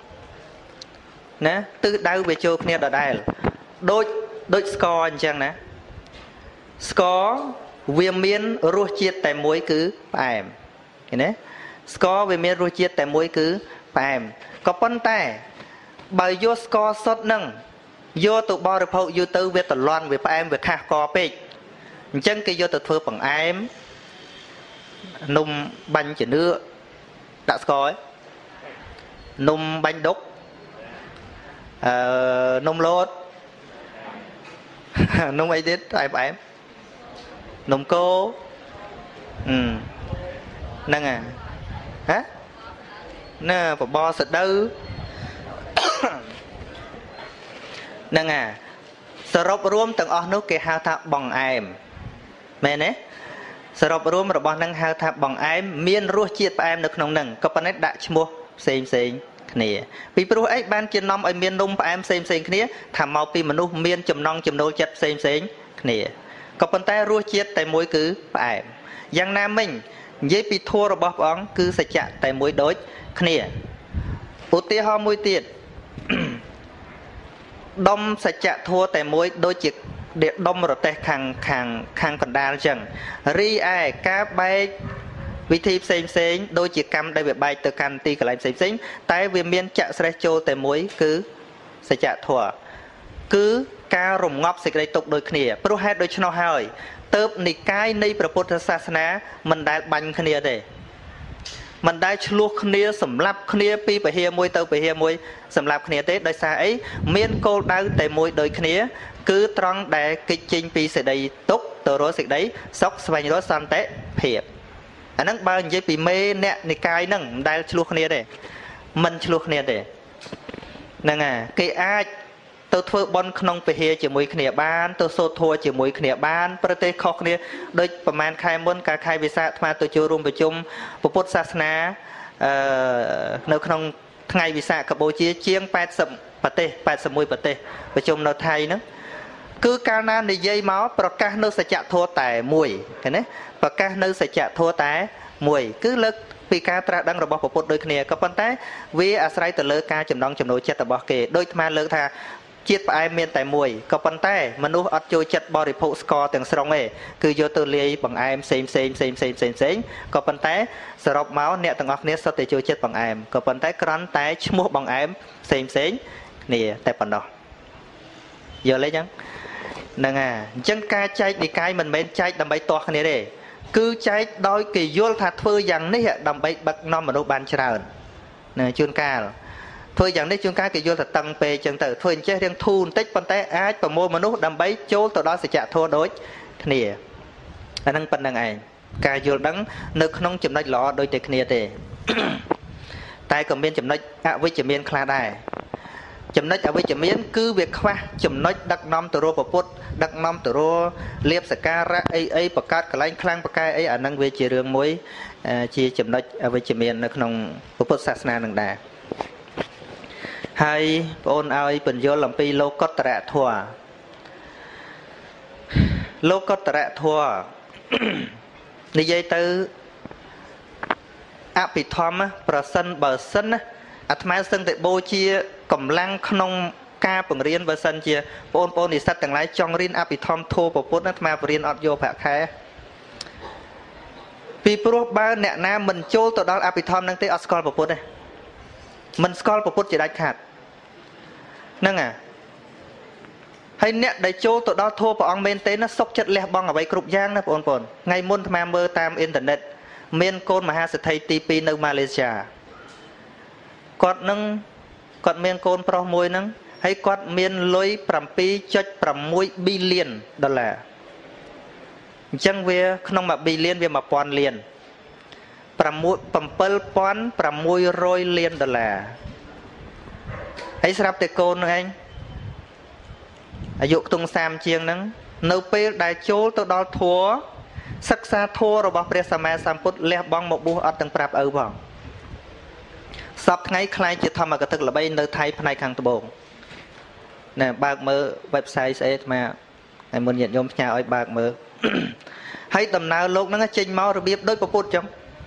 nè từ đâu về chỗ kia đỏ đài đôi score anh chăng nè score viêm miên ruột chiết tại mũi cứ phải nè score viêm miên ruột chiết tại mũi cứ phải có vấn đề bởi vô score sốt nâng vô tụ bao được hậu vô tư về tận loan về phải về khác co pe chân cái vô tụ phơi bằng em nung bánh chỉ nữa đã score nung bánh đúc nung lốt nung ấy tiết em nung cô nâng hả nè phải bo sệt đâu nâng sờ rộp rôm từng ở nước kia hao tháp bằng em mẹ nè sờ rộp rôm rồi bằng năng hao tháp bằng em miên ruột chiết em được nông nâng có phần ấy đã mua xem nè vì pro ấy ban trên năm ở miền đông em xem nè thảm màu pi mà nu miền chấm nong chấm nô chất xem nè có phần tay ruột chiết tại mũi cứ em giang nam mình dễ bị thua rồi bóp óng cứ sẽ chạm tại mũi đối nè ưu tiên ho mũi tiền đông sẽ chạm thua tại mũi đôi chiếc để đông rồi tay khang còn đa chẳng ri ai cá bay vì thi xem đôi chỉ cam đây về bay từ cam ti cả lại xem tại vì miền chợ sẽ cho tại mũi cứ sẽ chạ thua cứ ca rùng ngọc sẽ đây tục đôi khnia pro hai đôi cho nó hơi tớp nị cái này Phật sát na mình đã bành khnia để មិនដែលឆ្លោះគ្នាសម្លាប់គ្នាពីពហិមួយទៅពហិមួយសម្លាប់គ្នាទេដោយសារអីមានគោលដៅតែមួយដូចគ្នាគឺត្រង់ដែលកិច្ចចេញពីសេចក្តីទុក្ខទៅរកសេចក្តីសុខស្វែងរកសន្តិភាពអាហ្នឹងបើនិយាយពីមេអ្នកនិកាយហ្នឹងមិនដែលឆ្លោះគ្នាទេមិនឆ្លោះគ្នាទេហ្នឹងហើយគេអាចទៅធ្វើបន់ក្នុងពហិជាមួយគ្នាបានទៅសូត្រធម៌ជាមួយគ្នាបានប្រទេសខុសគ្នាដូចប្រហែលខែមុនកាលខែវិសាខអាត្មាទៅចូលរួមប្រជុំពុទ្ធសាសនានៅក្នុងថ្ងៃវិសាខបូជាជាង80ប្រទេស81ប្រទេសប្រជុំនៅថៃហ្នឹងគឺកាលណានិយាយមកប្រកាសនៅសច្ចធម៌តែមួយឃើញទេប្រកាសនៅសច្ចធម៌តែមួយគឺលើកពីការត្រាស់ដឹងរបស់ពុទ្ធដូចគ្នាក៏ប៉ុន្តែវាអាស្រ័យទៅលើការចំណងចំណូលចិត្តរបស់គេដូចអាត្មាលើកថាជាតិផ្អែមមានតែមួយក៏ប៉ុន្តែមនុស្សអត់ចូលចិត្តបរិភោគស្ករទាំងស្រុងទេគឺយកទៅលាយបង្អែមផ្សេងក៏ប៉ុន្តែសរុបមកអ្នកទាំងអស់គ្នាសុទ្ធតែចូលចិត្តបង្អែមក៏ប៉ុន្តែគ្រាន់តែឈ្មោះបង្អែមផ្សេងគ្នាតែប៉ុណ្ណោះយល់ទេចឹងហ្នឹងហើយអញ្ចឹងការចែកនិកាយមិនមែនចែកដើម្បីទាស់គ្នាទេគឺចែកដោយគេយល់ថាធ្វើយ៉ាងនេះដើម្បីដឹកនាំមនុស្សបានច្រើនណាជួនកាលធ្វើយ៉ាងនេះជួនកាលគេយល់ថាតឹងពេកចឹងទៅធ្វើអញ្ចេះរៀងធូរបន្តិចប៉ុន្តែអាចប្រមូលមនុស្សដើម្បីចូលទៅដល់សច្ចធម៌ដូចគ្នាអាហ្នឹងប៉ុណ្្នឹងឯងការយល់ដឹងនៅក្នុងចំណុចល្អដូចតែគ្នាទេតែក៏មានចំណុចអវិជ្ជមានខ្លះដែរចំណុចអវិជ្ជមានគឺវាខ្វះចំណុចដឹកនាំទៅរកពុទ្ធដឹកនាំទៅរកលៀបសការៈអីបង្កើតកន្លែងខ្លាំងបកែអីអាហ្នឹងវាជារឿងមួយជាចំណុចអវិជ្ជមាននៅក្នុងពុទ្ធសាសនានឹងដែរហើយបងអូនឲ្យពន្យល់អំពីលោកុត្តរធម៌លោកុត្តរធម៌និយាយទៅអភិធម្មប្រសិនបើសិនណាអាត្មាសឹងតែបូជាកម្លាំងក្នុងការបង្រៀនបើសិនជាបងប្អូននិស្សិតទាំងឡាយចង់រៀនអភិធម្មធម៌ពុទ្ធអាត្មាបរៀនអត់យកប្រាក់ខែពីព្រោះបើអ្នកណាមិនចូលទៅដល់អភិធម្មនឹងទេអត់ស្គាល់ពុទ្ធទេមិនស្គាល់ពុទ្ធជាដាច់ខាតហ្នឹងហើយអ្នកដែលចូលទៅដល់ធម៌ព្រះអង្គមែនទេណាសុខចិត្តលះបង់អ្វីគ្រប់យ៉ាងណាបងប្អូនថ្ងៃមុនអាត្មាមើលតាមអ៊ីនធឺណិតមានកូនមហាសេដ្ឋីទី2នៅម៉ាឡេស៊ីគាត់មានកូនប្រុសមួយហ្នឹងហើយគាត់មានលុយ 7.6 ប៊ីលានដុល្លារអញ្ចឹងវាក្នុង1ប៊ីលានវា 1000 លាន 7,600 លានដុល្លារហើយស្រាប់តែកូនហ្នឹងឯងអាយុខ្ទង់30ជាងហ្នឹងនៅពេលដែលចូលទៅដល់ធម៌សិក្សាធម៌របស់ព្រះសម្មាសម្ពុទ្ធលះបង់មកបួសអត់ទាំងប្រាប់ឪផងសពថ្ងៃខ្លាយជាធម្មកថាល្បីនៅថៃផ្នែកខាងត្បូងណែបើកមើល website ស្អីអាត្មាហើយមុនញាតិញោមផ្ញើឲ្យបើកមើលហើយដំណើរលោកហ្នឹងចេញមករបៀបដូចពុទ្ធចឹង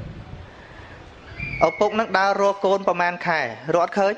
ឪពុកហ្នឹងដើររកកូនប្រហែលខែរត់ឃើញ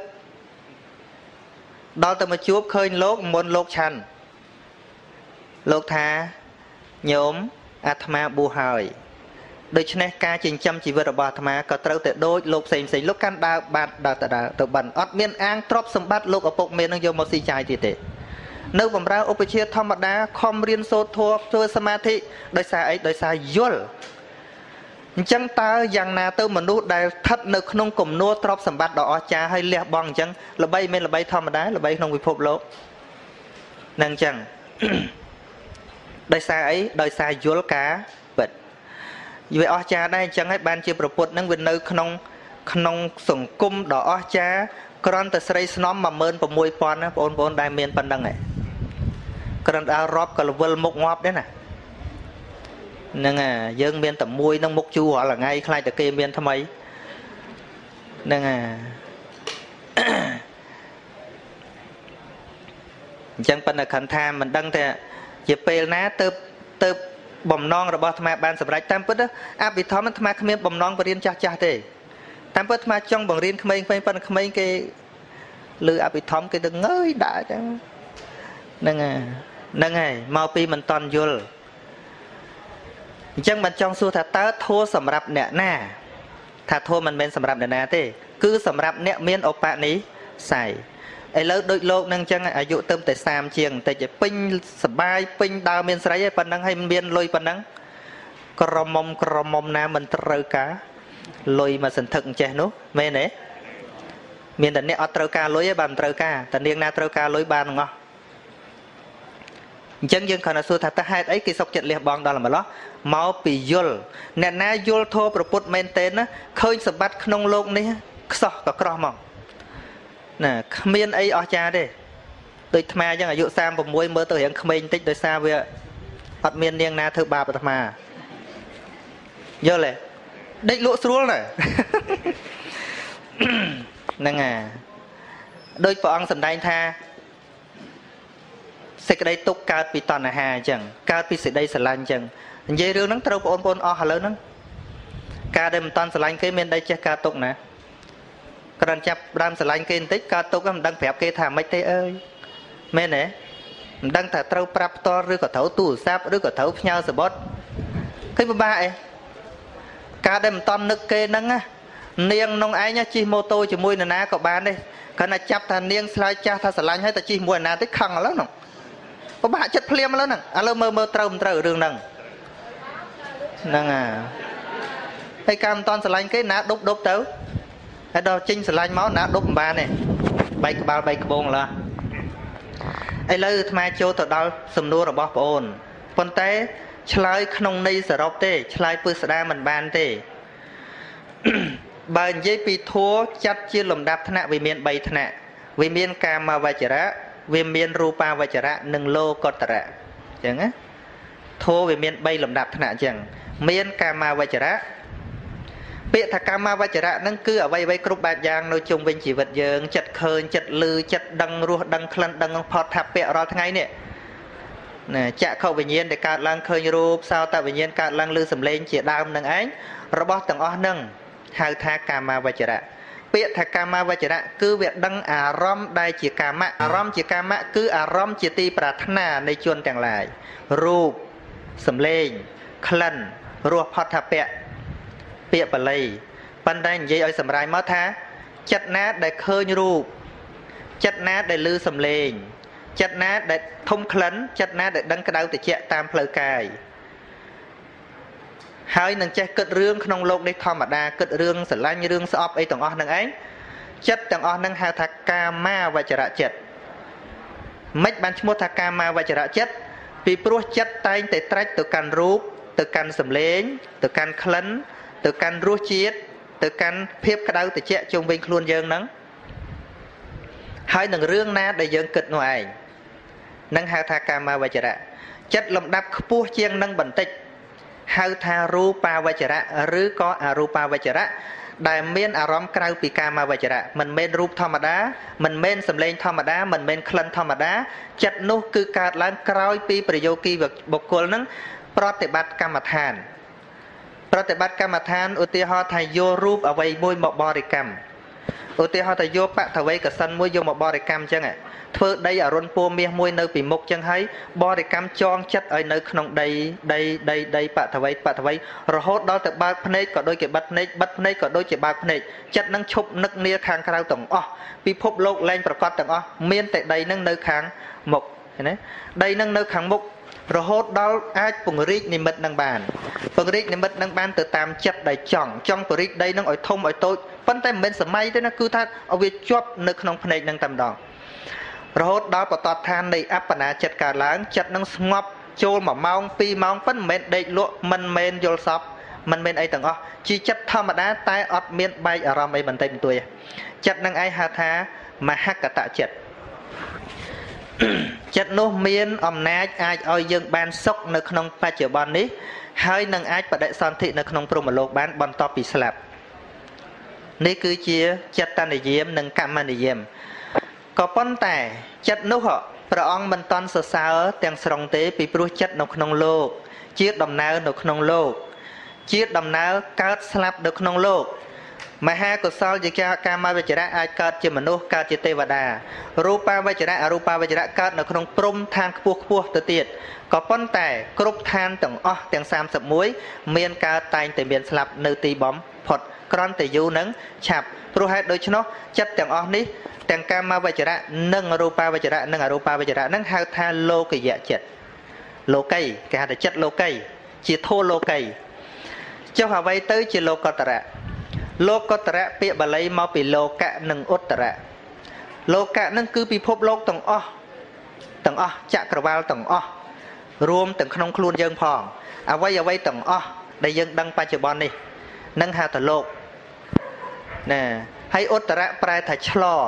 ដល់ទៅមកជួបឃើញលោកមុនលោកឆាន់លោកថាញោមអាត្មាបួសហើយដូច្នេះការចិញ្ចឹមជីវិតរបស់អាត្មាក៏ត្រូវតែដូចលោកផ្សេងលោកកាន់ដើរបាត់ដើរទៅបិណ្ឌអត់មានអាងទ្រព្យសម្បត្តិលោកឪពុកមាននឹងយកមកស៊ីចាយទៀតទេនៅបម្រើឧបជាធម្មតាខំរៀនសូត្រធម៌ធ្វើសមាធិដោយសារអីដោយសារយល់អញ្ចឹងតើយ៉ាងណាទៅមនុស្សដែលស្ថិតនៅក្នុងគំនួរទ្រព្យសម្បត្តិដ៏អស្ចារ្យហើយលះបង់អញ្ចឹងល្បីមានល្បីធម្មតាល្បីក្នុងពិភពលោកនឹងអញ្ចឹងដោយសារអីដោយសារយល់ការពិតវាអស្ចារ្យដែរអញ្ចឹងហើយបានជាប្រពុតនឹងវានៅក្នុងសង្គមដ៏អស្ចារ្យគ្រាន់តែស្រីស្នំ 16000 ណាបងប្អូនដែលមានប៉ុណ្្នឹងឯងគ្រាន់តែរាប់ក៏រវល់មុខងាប់ដែរណាហ្នឹងយើងមានតែមួយនឹងមុខជួរាល់ថ្ងៃខ្លាចតែគេមានថ្មីហ្នឹងអញ្ចឹងប៉ុន្តែខណ្ឌថាមិនដឹងថាជាពេលណាទៅបំណងរបស់អាត្មាបានសម្រេចតាមពិតអភិធម្មអាត្មាគ្មានបំណងបរៀនចាស់ទេតាមពិតអាត្មាចង់បង្រៀនក្មេងៗប៉ុន្តែក្មេងគេលើអភិធម្មគេទៅងើយដាក់ចឹងហ្នឹងហើយមកពីមិនតន់យល់អញ្ចឹងមិនចង់សួរថាតើធัวសម្រាប់អ្នកណាថាធัวមិនមែនសម្រាប់អ្នកណាទេគឺសម្រាប់អ្នកមានឧបនិស្ស័យឥឡូវដូចលោកនឹងអញ្ចឹងអាយុទៅតែ30ជាងបន្តិចពេញសបាយពេញដើមមានស្រីហើយប៉ុណ្ណឹងហើយមានលុយប៉ុណ្ណឹងក្រមុំណាមិនត្រូវការ lôi mà sần thực che nó mê nè miền tận này ở trâu ca lôi ấy bàn trâu ca tận niên na trâu ca lôi bàn ngọ chân dương khả năng ta hai ấy cái sọc chật liệt bong đó là mà đó máu bị yul nè na yul thô proput men tên á khơi sập bắt không lông này sọ cả cỏ mỏng nè miền ấy ở cha đây tôi tham gia chẳng là dụ sam một muối mơ tôi hiện không mình tích tôi xa về bắt miền niên na thứ ba và tham gia giờ này định lụa xuống này năng à đôi vợ ông sầm đai tha sẽ cái đây tục cao bị toàn là hà chẳng cao bị sẽ đây sẽ lan chẳng dây rương nắng trâu ôn ôn o lớn nắng ca đây toàn sẽ lan cái miền đây chắc ca tục nè còn chập đam sẽ lan cái tích ca tục em đang phép cái thả mấy tay ơi mẹ nè đang thả trâu prap to rưỡi cả thấu tủ sáp rưỡi cả thấu nhau sờ bót cái ba ấy ca đây toàn nực kê nắng á niềng nông ai nhá chi mô tô chỉ mui nà có bán đây cái này chắp thà niềng slide cha thà sờ lanh hay ta chi mui nà tới khăng lắm nè có bạn chất phèm lắm nè à lơ mơ trâu đường nè nè à hay cam toàn sờ lanh cái ná đốt tới cái đó chinh sờ lanh máu ná đốt ba này bay cái bông là ai lơ tham châu tọt đào sầm nua rồi bóp ôn con té slide không này sờ rộp tê slide pư sờ đa mình ban tê bà dây pi thua chặt chia lồng đạp thana vì miền bay thana vì miền kama vajra vì miền rupa vajra nâng lô kotara chẳng á thua vì miền bay lồng đạp thana chẳng miền kama vajra bịa thà kama vajra nâng cứ ở vây cục bạc giang nơi chung bên chỉ vật dường chặt khơi chặt lư chặt đăng ruột đăng khăn đăng phật tháp bịa rồi tháng ngày nè nè chạ khâu về nhiên để cạt lang khơi ruột sao ta về nhiên cạt lang lư sầm lên chỉ đam nâng ánh robot tầng o nâng hai tha kama vajra bịa thà kama vajra cứ việc đăng rom đây chỉ kama rom chỉ kama cứ rom chỉ ti pratnaในชวนទាំងឡាយរូបសំឡេងក្លិនរសផុតថាពៈពាក្យបាលីប៉ុន្តែនិយាយឲ្យសម្រាយមកថាចិត្តណាដែលឃើញរូបចិត្តណាដែលឮសំឡេងចិត្តណាដែលធំក្លិនចិត្តណាដែលដឹងក្តៅត្រជាក់តាមផ្លូវកាយហើយនឹងចេះគិតរឿងក្នុងโลกនេះធម្មតាគិតរឿងស្រឡាញ់រឿងស្អប់អីទាំងអស់ហ្នឹងឯងចិត្តទាំងអស់ហ្នឹងហៅថាកាមាវចរៈចិត្តមិនបានឈ្មោះថាកាមាវចរៈចិត្តពីព្រោះចិត្តតែងតែត្រាច់ទៅកាន់រូបទៅកាន់សំឡេងទៅកាន់ក្លិនទៅកាន់រសជាតិទៅកាន់ភាពក្តៅត្រជាក់ជុំវិញខ្លួនយើងហ្នឹងហើយនឹងរឿងណាដែលយើងគិតនោះឯងនឹងហៅថាកាមាវចរៈចិត្តលំដាប់ខ្ពស់ជាងនឹងបន្តិចហៅថារូបាវចរៈឬក៏អរូបាវចរៈដែលមានអារម្មណ៍ក្រៅពីកាមាវចរៈមិនមែនរូបធម្មតាមិនមែនសម្លេងធម្មតាមិនមែនក្លិនធម្មតាចិត្តនោះគឺកើតឡើងក្រោយពីប្រយោគីបុគ្គលនឹងប្រតិបត្តិកម្មដ្ឋានឧទាហរណ៍ថាយករូបអ្វីមួយមកបរិកម្មឧទាហរណ៍ថាយកបតវេកសិនមួយយកមកបរិកម្មអញ្ចឹងធ្វើដីអរុនពូមាសមួយនៅពីមុខអញ្ចឹងហើយបរិកម្មចងចិត្តឲ្យនៅក្នុងដីបតវេរហូតដល់ទៅបើកភ្នែកក៏ដូចជាបិទភ្នែកក៏ដូចជាបើកភ្នែកចិត្តនឹងឈប់នឹកនាខាងក្រៅទាំងអស់ពិភពលោកលែងប្រកបទាំងអស់មានតែដីនឹងនៅខាងមុខឃើញទេដីនឹងនៅខាងមុខរហូតដល់អាចពង្រីកនិមិត្តនឹងបានទៅតាមចិត្តដែលចង់ពង្រីកដីនឹងឲ្យធំឲ្យតូចប៉ុន្តែមិនមែនសម័យទេណាគឺថាឲ្យវាជាប់នៅក្នុងភ្នែកនឹងតែម្ដងរហូតដល់បតតឋាននៃអបណាចិត្តកើតឡើងចិត្តនឹងស្ងប់ចូល1ម៉ោង2ម៉ោងប៉ុន្តែមិនមែនដេកលក់មិនមែនយល់សពមិនមែនអីទាំងអស់ជាចិត្តធម្មតាតែអត់មានបែកអារម្មណ៍អីបន្តិចបន្តួចចិត្តនឹងឯងហៅថាមហកតចិត្តចិត្តនោះមានអំណាចអាចឲ្យយើងបានសុខនៅក្នុងបច្ចុប្បន្ននេះហើយនឹងអាចបដិសន្ធិនៅក្នុងព្រហ្មលោកបានបន្ទាប់ពីស្លាប់នេះគឺជាចិត្តនិយមនិងកម្មនិយមក៏ប៉ុន្តែចិត្តនោះព្រះអង្គមិនតាន់សរសើរទាំងស្រុងទេពីព្រោះចិត្តនៅក្នុងលោកជាដំណើរនៅក្នុងលោកជាដំណើរកើតស្លាប់នៅក្នុងលោកមហាកុសលជាកាមវចរៈអាចកើតជាមនុស្សកើតជាទេវតារូបាវចរៈអរូបាវចរៈកើតនៅក្នុងព្រំឋានខ្ពស់ទៅទៀតក៏ប៉ុន្តែគ្រប់ឋានទាំងអស់ទាំង31មានកើតតែងតែមានស្លាប់នៅទីបំផុតក្រន់តែយូរនឹងឆាប់ព្រោះហេតុដូច្នោះចិត្តទាំងអស់នេះទាំងកាមវចរៈនិងរូបាវចរៈនិងអរូបាវចរៈនឹងហៅថាលោកយៈចិត្តលោកីគេហៅថាចិត្តលោកីជាធោលោកីចុះអ្វីទៅជាលោកតរៈលោកកតរៈពាក្យបាលីមកពីលោកៈនិងឧត្តរៈលោកៈនឹងគឺពិភពលោកទាំងអស់ចក្រវាលទាំងអស់រួមទាំងក្នុងខ្លួនយើងផងអ្វីទាំងអស់ដែលយើងដឹងបច្ចុប្បន្ននេះនឹងហៅថាលោកណាហើយឧត្តរៈប្រែថាឆ្លង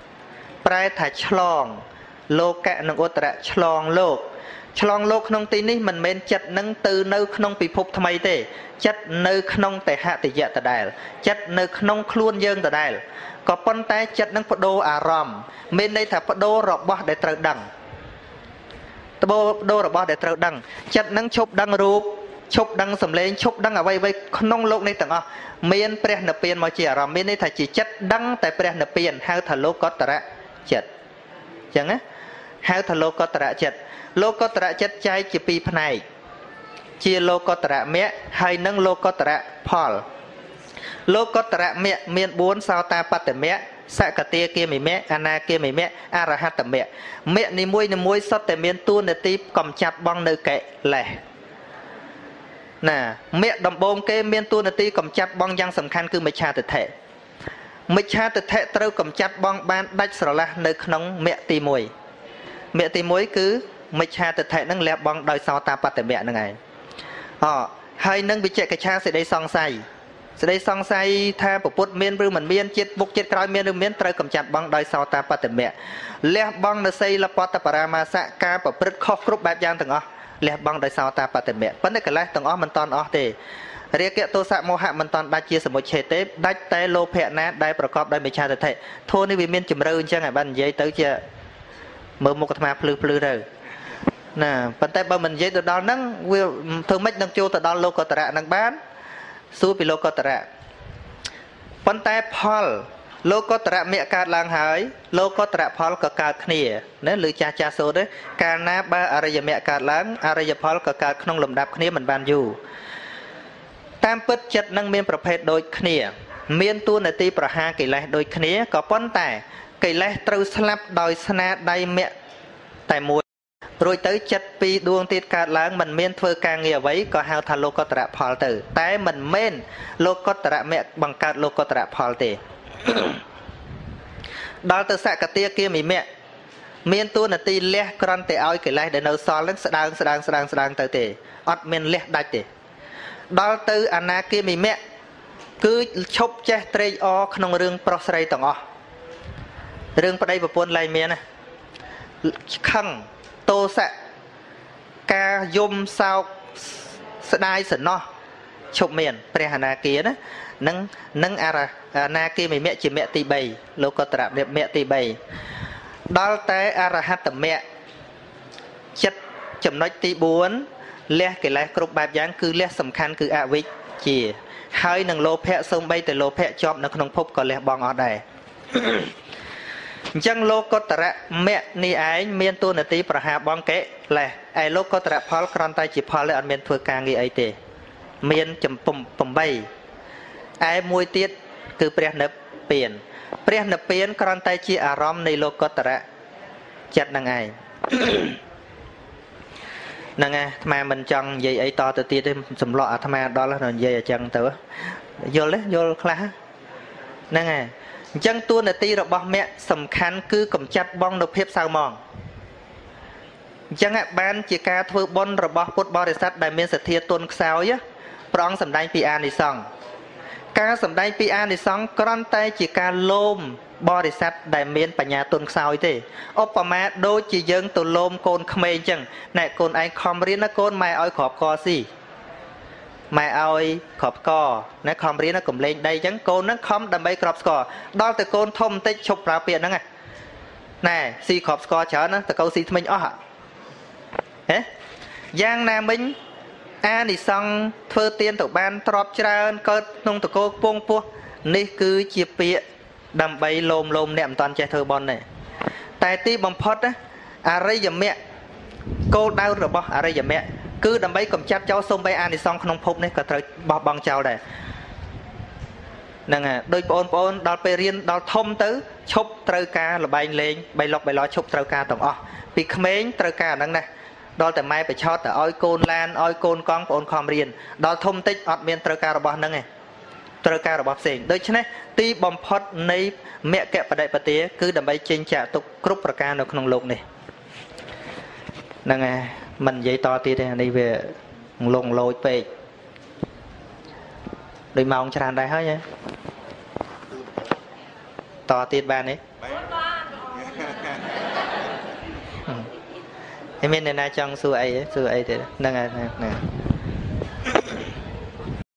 លោកៈនិងឧត្តរៈឆ្លងលោកក្នុងទីនេះមិនមែនចិត្តនឹងទៅនៅក្នុងពិភពថ្មីទេចិត្តនៅក្នុងតេហតិយៈដដែលចិត្តនៅក្នុងខ្លួនយើងដដែលក៏ប៉ុន្តែចិត្តនឹងបដូរអារម្មណ៍មានន័យថាបដូររបស់ដែលត្រូវដឹងចិត្តនឹងឈប់ដឹងរូបឈប់ដឹងសម្លេងឈប់ដឹងអ្វីក្នុងโลกនេះទាំងអស់មានព្រះនិព្វានមកជាអារម្មណ៍មានន័យថាជាចិត្តដឹងតែព្រះនិព្វានហៅថាលោកតរៈចិត្តអញ្ចឹងណាហៅថាលោកតរៈចិត្តចែកជាពីរផ្នែកជាលោកតរៈមគ្គហើយនិងលោកតរៈផលលោកតរៈមគ្គមាន4សោតាបត្តមគ្គសកតាគាមិមគ្គអនាគាមិមគ្គអរហត្តមគ្គមគ្គនីមួយសុទ្ធតែមានតួនាទីកំចាត់បងនៅកិលេសណាមគ្គដំបូងគេមានតួនាទីកំចាត់បងយ៉ាងសំខាន់គឺមិច្ឆាទិដ្ឋិត្រូវកំចាត់បងបានដាច់ស្រឡះនៅក្នុងមគ្គទី1គឺមិច្ឆាទិដ្ឋិនឹងលះបង់ដោយសោតាបត្តមគ្គហ្នឹងឯងហើយនឹងវិជ្ជកិច្ឆាសេចក្តីសង្ស័យថាពពុទ្ធមានឬមិនមានជាតិមុខជាតិក្រោយមានឬមិនមានត្រូវកំចាត់បងដោយសោតាបត្តមគ្គលះបង់នៅសីលបត្តបរាមាសៈការប្រព្រឹត្តខុសគ្រប់បែបយ៉ាងទាំងអស់លះបង់ដោយសោតាបត្តមគ្គប៉ុន្តែកិលេសទាំងអស់មិនតាន់អស់ទេរាគៈទោសៈមោហៈមិនតាន់ដាច់ជាសមុច្ឆេទទេដាច់តែលោភៈណាដែលប្រកបដោយមិច្ឆាទិដ្ឋិធម៌នេះវាមានជំរឿអញ្ចឹងឲ្យបាននិយាយទៅជាមើលមុខអាត្មាភ្លឺទៅណាប៉ុន្តែបើមិននិយាយទៅដល់ហ្នឹងវាធ្វើម៉េចនឹងចូលទៅដល់លោកតរៈនឹងបានសួរពីលោកតរៈប៉ុន្តែផលលោកតរៈមគ្គកើតឡើងហើយលោកតរៈផលក៏កើតគ្នាណាឬចាស់សូត្រទេកាលណាបើអរិយមគ្គកើតឡើងអរិយផលក៏កើតក្នុងលំដាប់គ្នាមិនបានយូរតាមពិតចិត្តនឹងមានប្រភេទដូចគ្នាមានតួនាទីប្រហារកិលេសដូចគ្នាក៏ប៉ុន្តែកិលេសត្រូវស្លាប់ដោយស្នាដៃមគ្គតែមួយរួចទៅចិត្តពីរដួងទៀតកើតឡើងមិនមានធ្វើការងារអ្វីក៏ហៅថាលោកតរៈផលទៅតែមិនមែនលោកតរៈមគ្គបង្កើតលោកតរៈផលទេដល់ទៅសកតាគាមិមគ្គមានតួនាទីលះក្រន់តែឲ្យកិលេសដែលនៅសល់នឹងស្ដើងទៅទេអត់មានលះដាច់ទេដល់ទៅអនាគាមិមគ្គគឺឈប់ចេះត្រេកអរក្នុងរឿងប្រុសស្រីទាំងអស់រឿងប្តីប្រពន្ធលែងមានណាខឹងទោសៈការយំសោកស្ដាយសំណោះឈប់មានព្រះអនាគាណានឹងអនាគាមិមគ្គជាមគ្គទី3លោកតរៈមគ្គទី3ដល់តែអរហត្តមគ្គចិត្តចំណុចទី4លះកិលេសគ្រប់បែបយ៉ាងគឺលះសំខាន់គឺអវិជ្ជាហើយនឹងលោភៈសូម្បីតែលោភៈជាប់នៅក្នុងភពក៏លះបង់អស់ដែរអញ្ចឹងលោកតរៈមគ្គនេះឯងមានតួនាទីប្រហារបងកិលេសឯលោកតរៈផលគ្រាន់តែជាផលទេអត់មានធ្វើការងារអីទេមានចំពុំ8ឯមួយទៀតគឺព្រះនិព្វានគ្រាន់តែជាអារម្មណ៍នៃលោកតរៈចិត្តហ្នឹងឯងហ្នឹងអាត្មាមិនចង់និយាយអីតទៅទៀតទេសម្លក់អាត្មាដល់ហើយនិយាយអញ្ចឹងទៅយល់ខ្លះហ្នឹងហើយអញ្ចឹងតួនាទីរបស់មគ្គសំខាន់គឺកម្ចាត់បងនៅភាពសៅហ្មងអញ្ចឹងបានជាការធ្វើបុណ្យរបស់ពុទ្ធបរិស័ទដែលមានសទ្ធាទុនខ្សោយព្រះអង្គសម្ដែងពីអានិសង្សការសម្ដែងពីអានិសង្សគ្រាន់តែជាការលោមបរិស័ទដែលមានបញ្ញាទុនខ្សោយទេឧបមាដូចជាយើងទៅលោមកូនក្មេងអញ្ចឹងណែកូនឯងខំរៀនណាកូនម៉ែឲ្យគ្រាប់កស៊ីម៉ែឲ្យគ្រាប់កណែខំរៀនណាកំលេងដីអញ្ចឹងកូនហ្នឹងខំដើម្បីគ្រាប់ស្ករដល់ទៅកូនធំបន្តិចឈប់ប្រើពាក្យហ្នឹងណែស៊ីគ្រាប់ស្ករច្រើនណាតកូវស៊ីថ្មិញអស់ហ៎យ៉ាងណាមិញអានិសង្សធ្វើទានទៅបានទ្រព្យច្រើនកើតក្នុងតកោពងពោះនេះគឺជាពាក្យដើម្បីលោមអ្នកមិនតាន់ចេះធ្វើបុណ្យទេតែទីបំផុតអរិយមគ្គគោលដៅរបស់អរិយមគ្គគឺដើម្បីកម្ចាត់ចោលសូម្បីអានិសង្សក្នុងភពនេះក៏ត្រូវបោះបង់ចោលដែរហ្នឹងហើយដូចបងប្អូនដល់ពេលរៀនដល់ធំទៅឈប់ត្រូវការលបែងលេងបៃលុកបៃឡោឈប់ត្រូវការទាំងអស់ពីក្មេងត្រូវការអាហ្នឹងណាដល់តែម៉ែបញ្ឆោតទៅឲ្យកូនឡានឲ្យកូនកង់បងប្អូនខំរៀនដល់ធំតិចអត់មានត្រូវការរបស់ហ្នឹងទេត្រូវការរបស់ផ្សេងដូច្នេះទីបំផុតនៃមគ្គបដិបទាគឺដើម្បីចេញចាក់ទុកគ្រប់ប្រការនៅក្នុងលោកនេះហ្នឹងហើយមិននិយាយតទៀតទេនេះវាលងលោចពេកដូចម៉ោងច្រើនដែរហើយតទៀតបានទេហើយមានអ្នកណាចង់សួរអីទេសួរអីទេហ្នឹងហើយ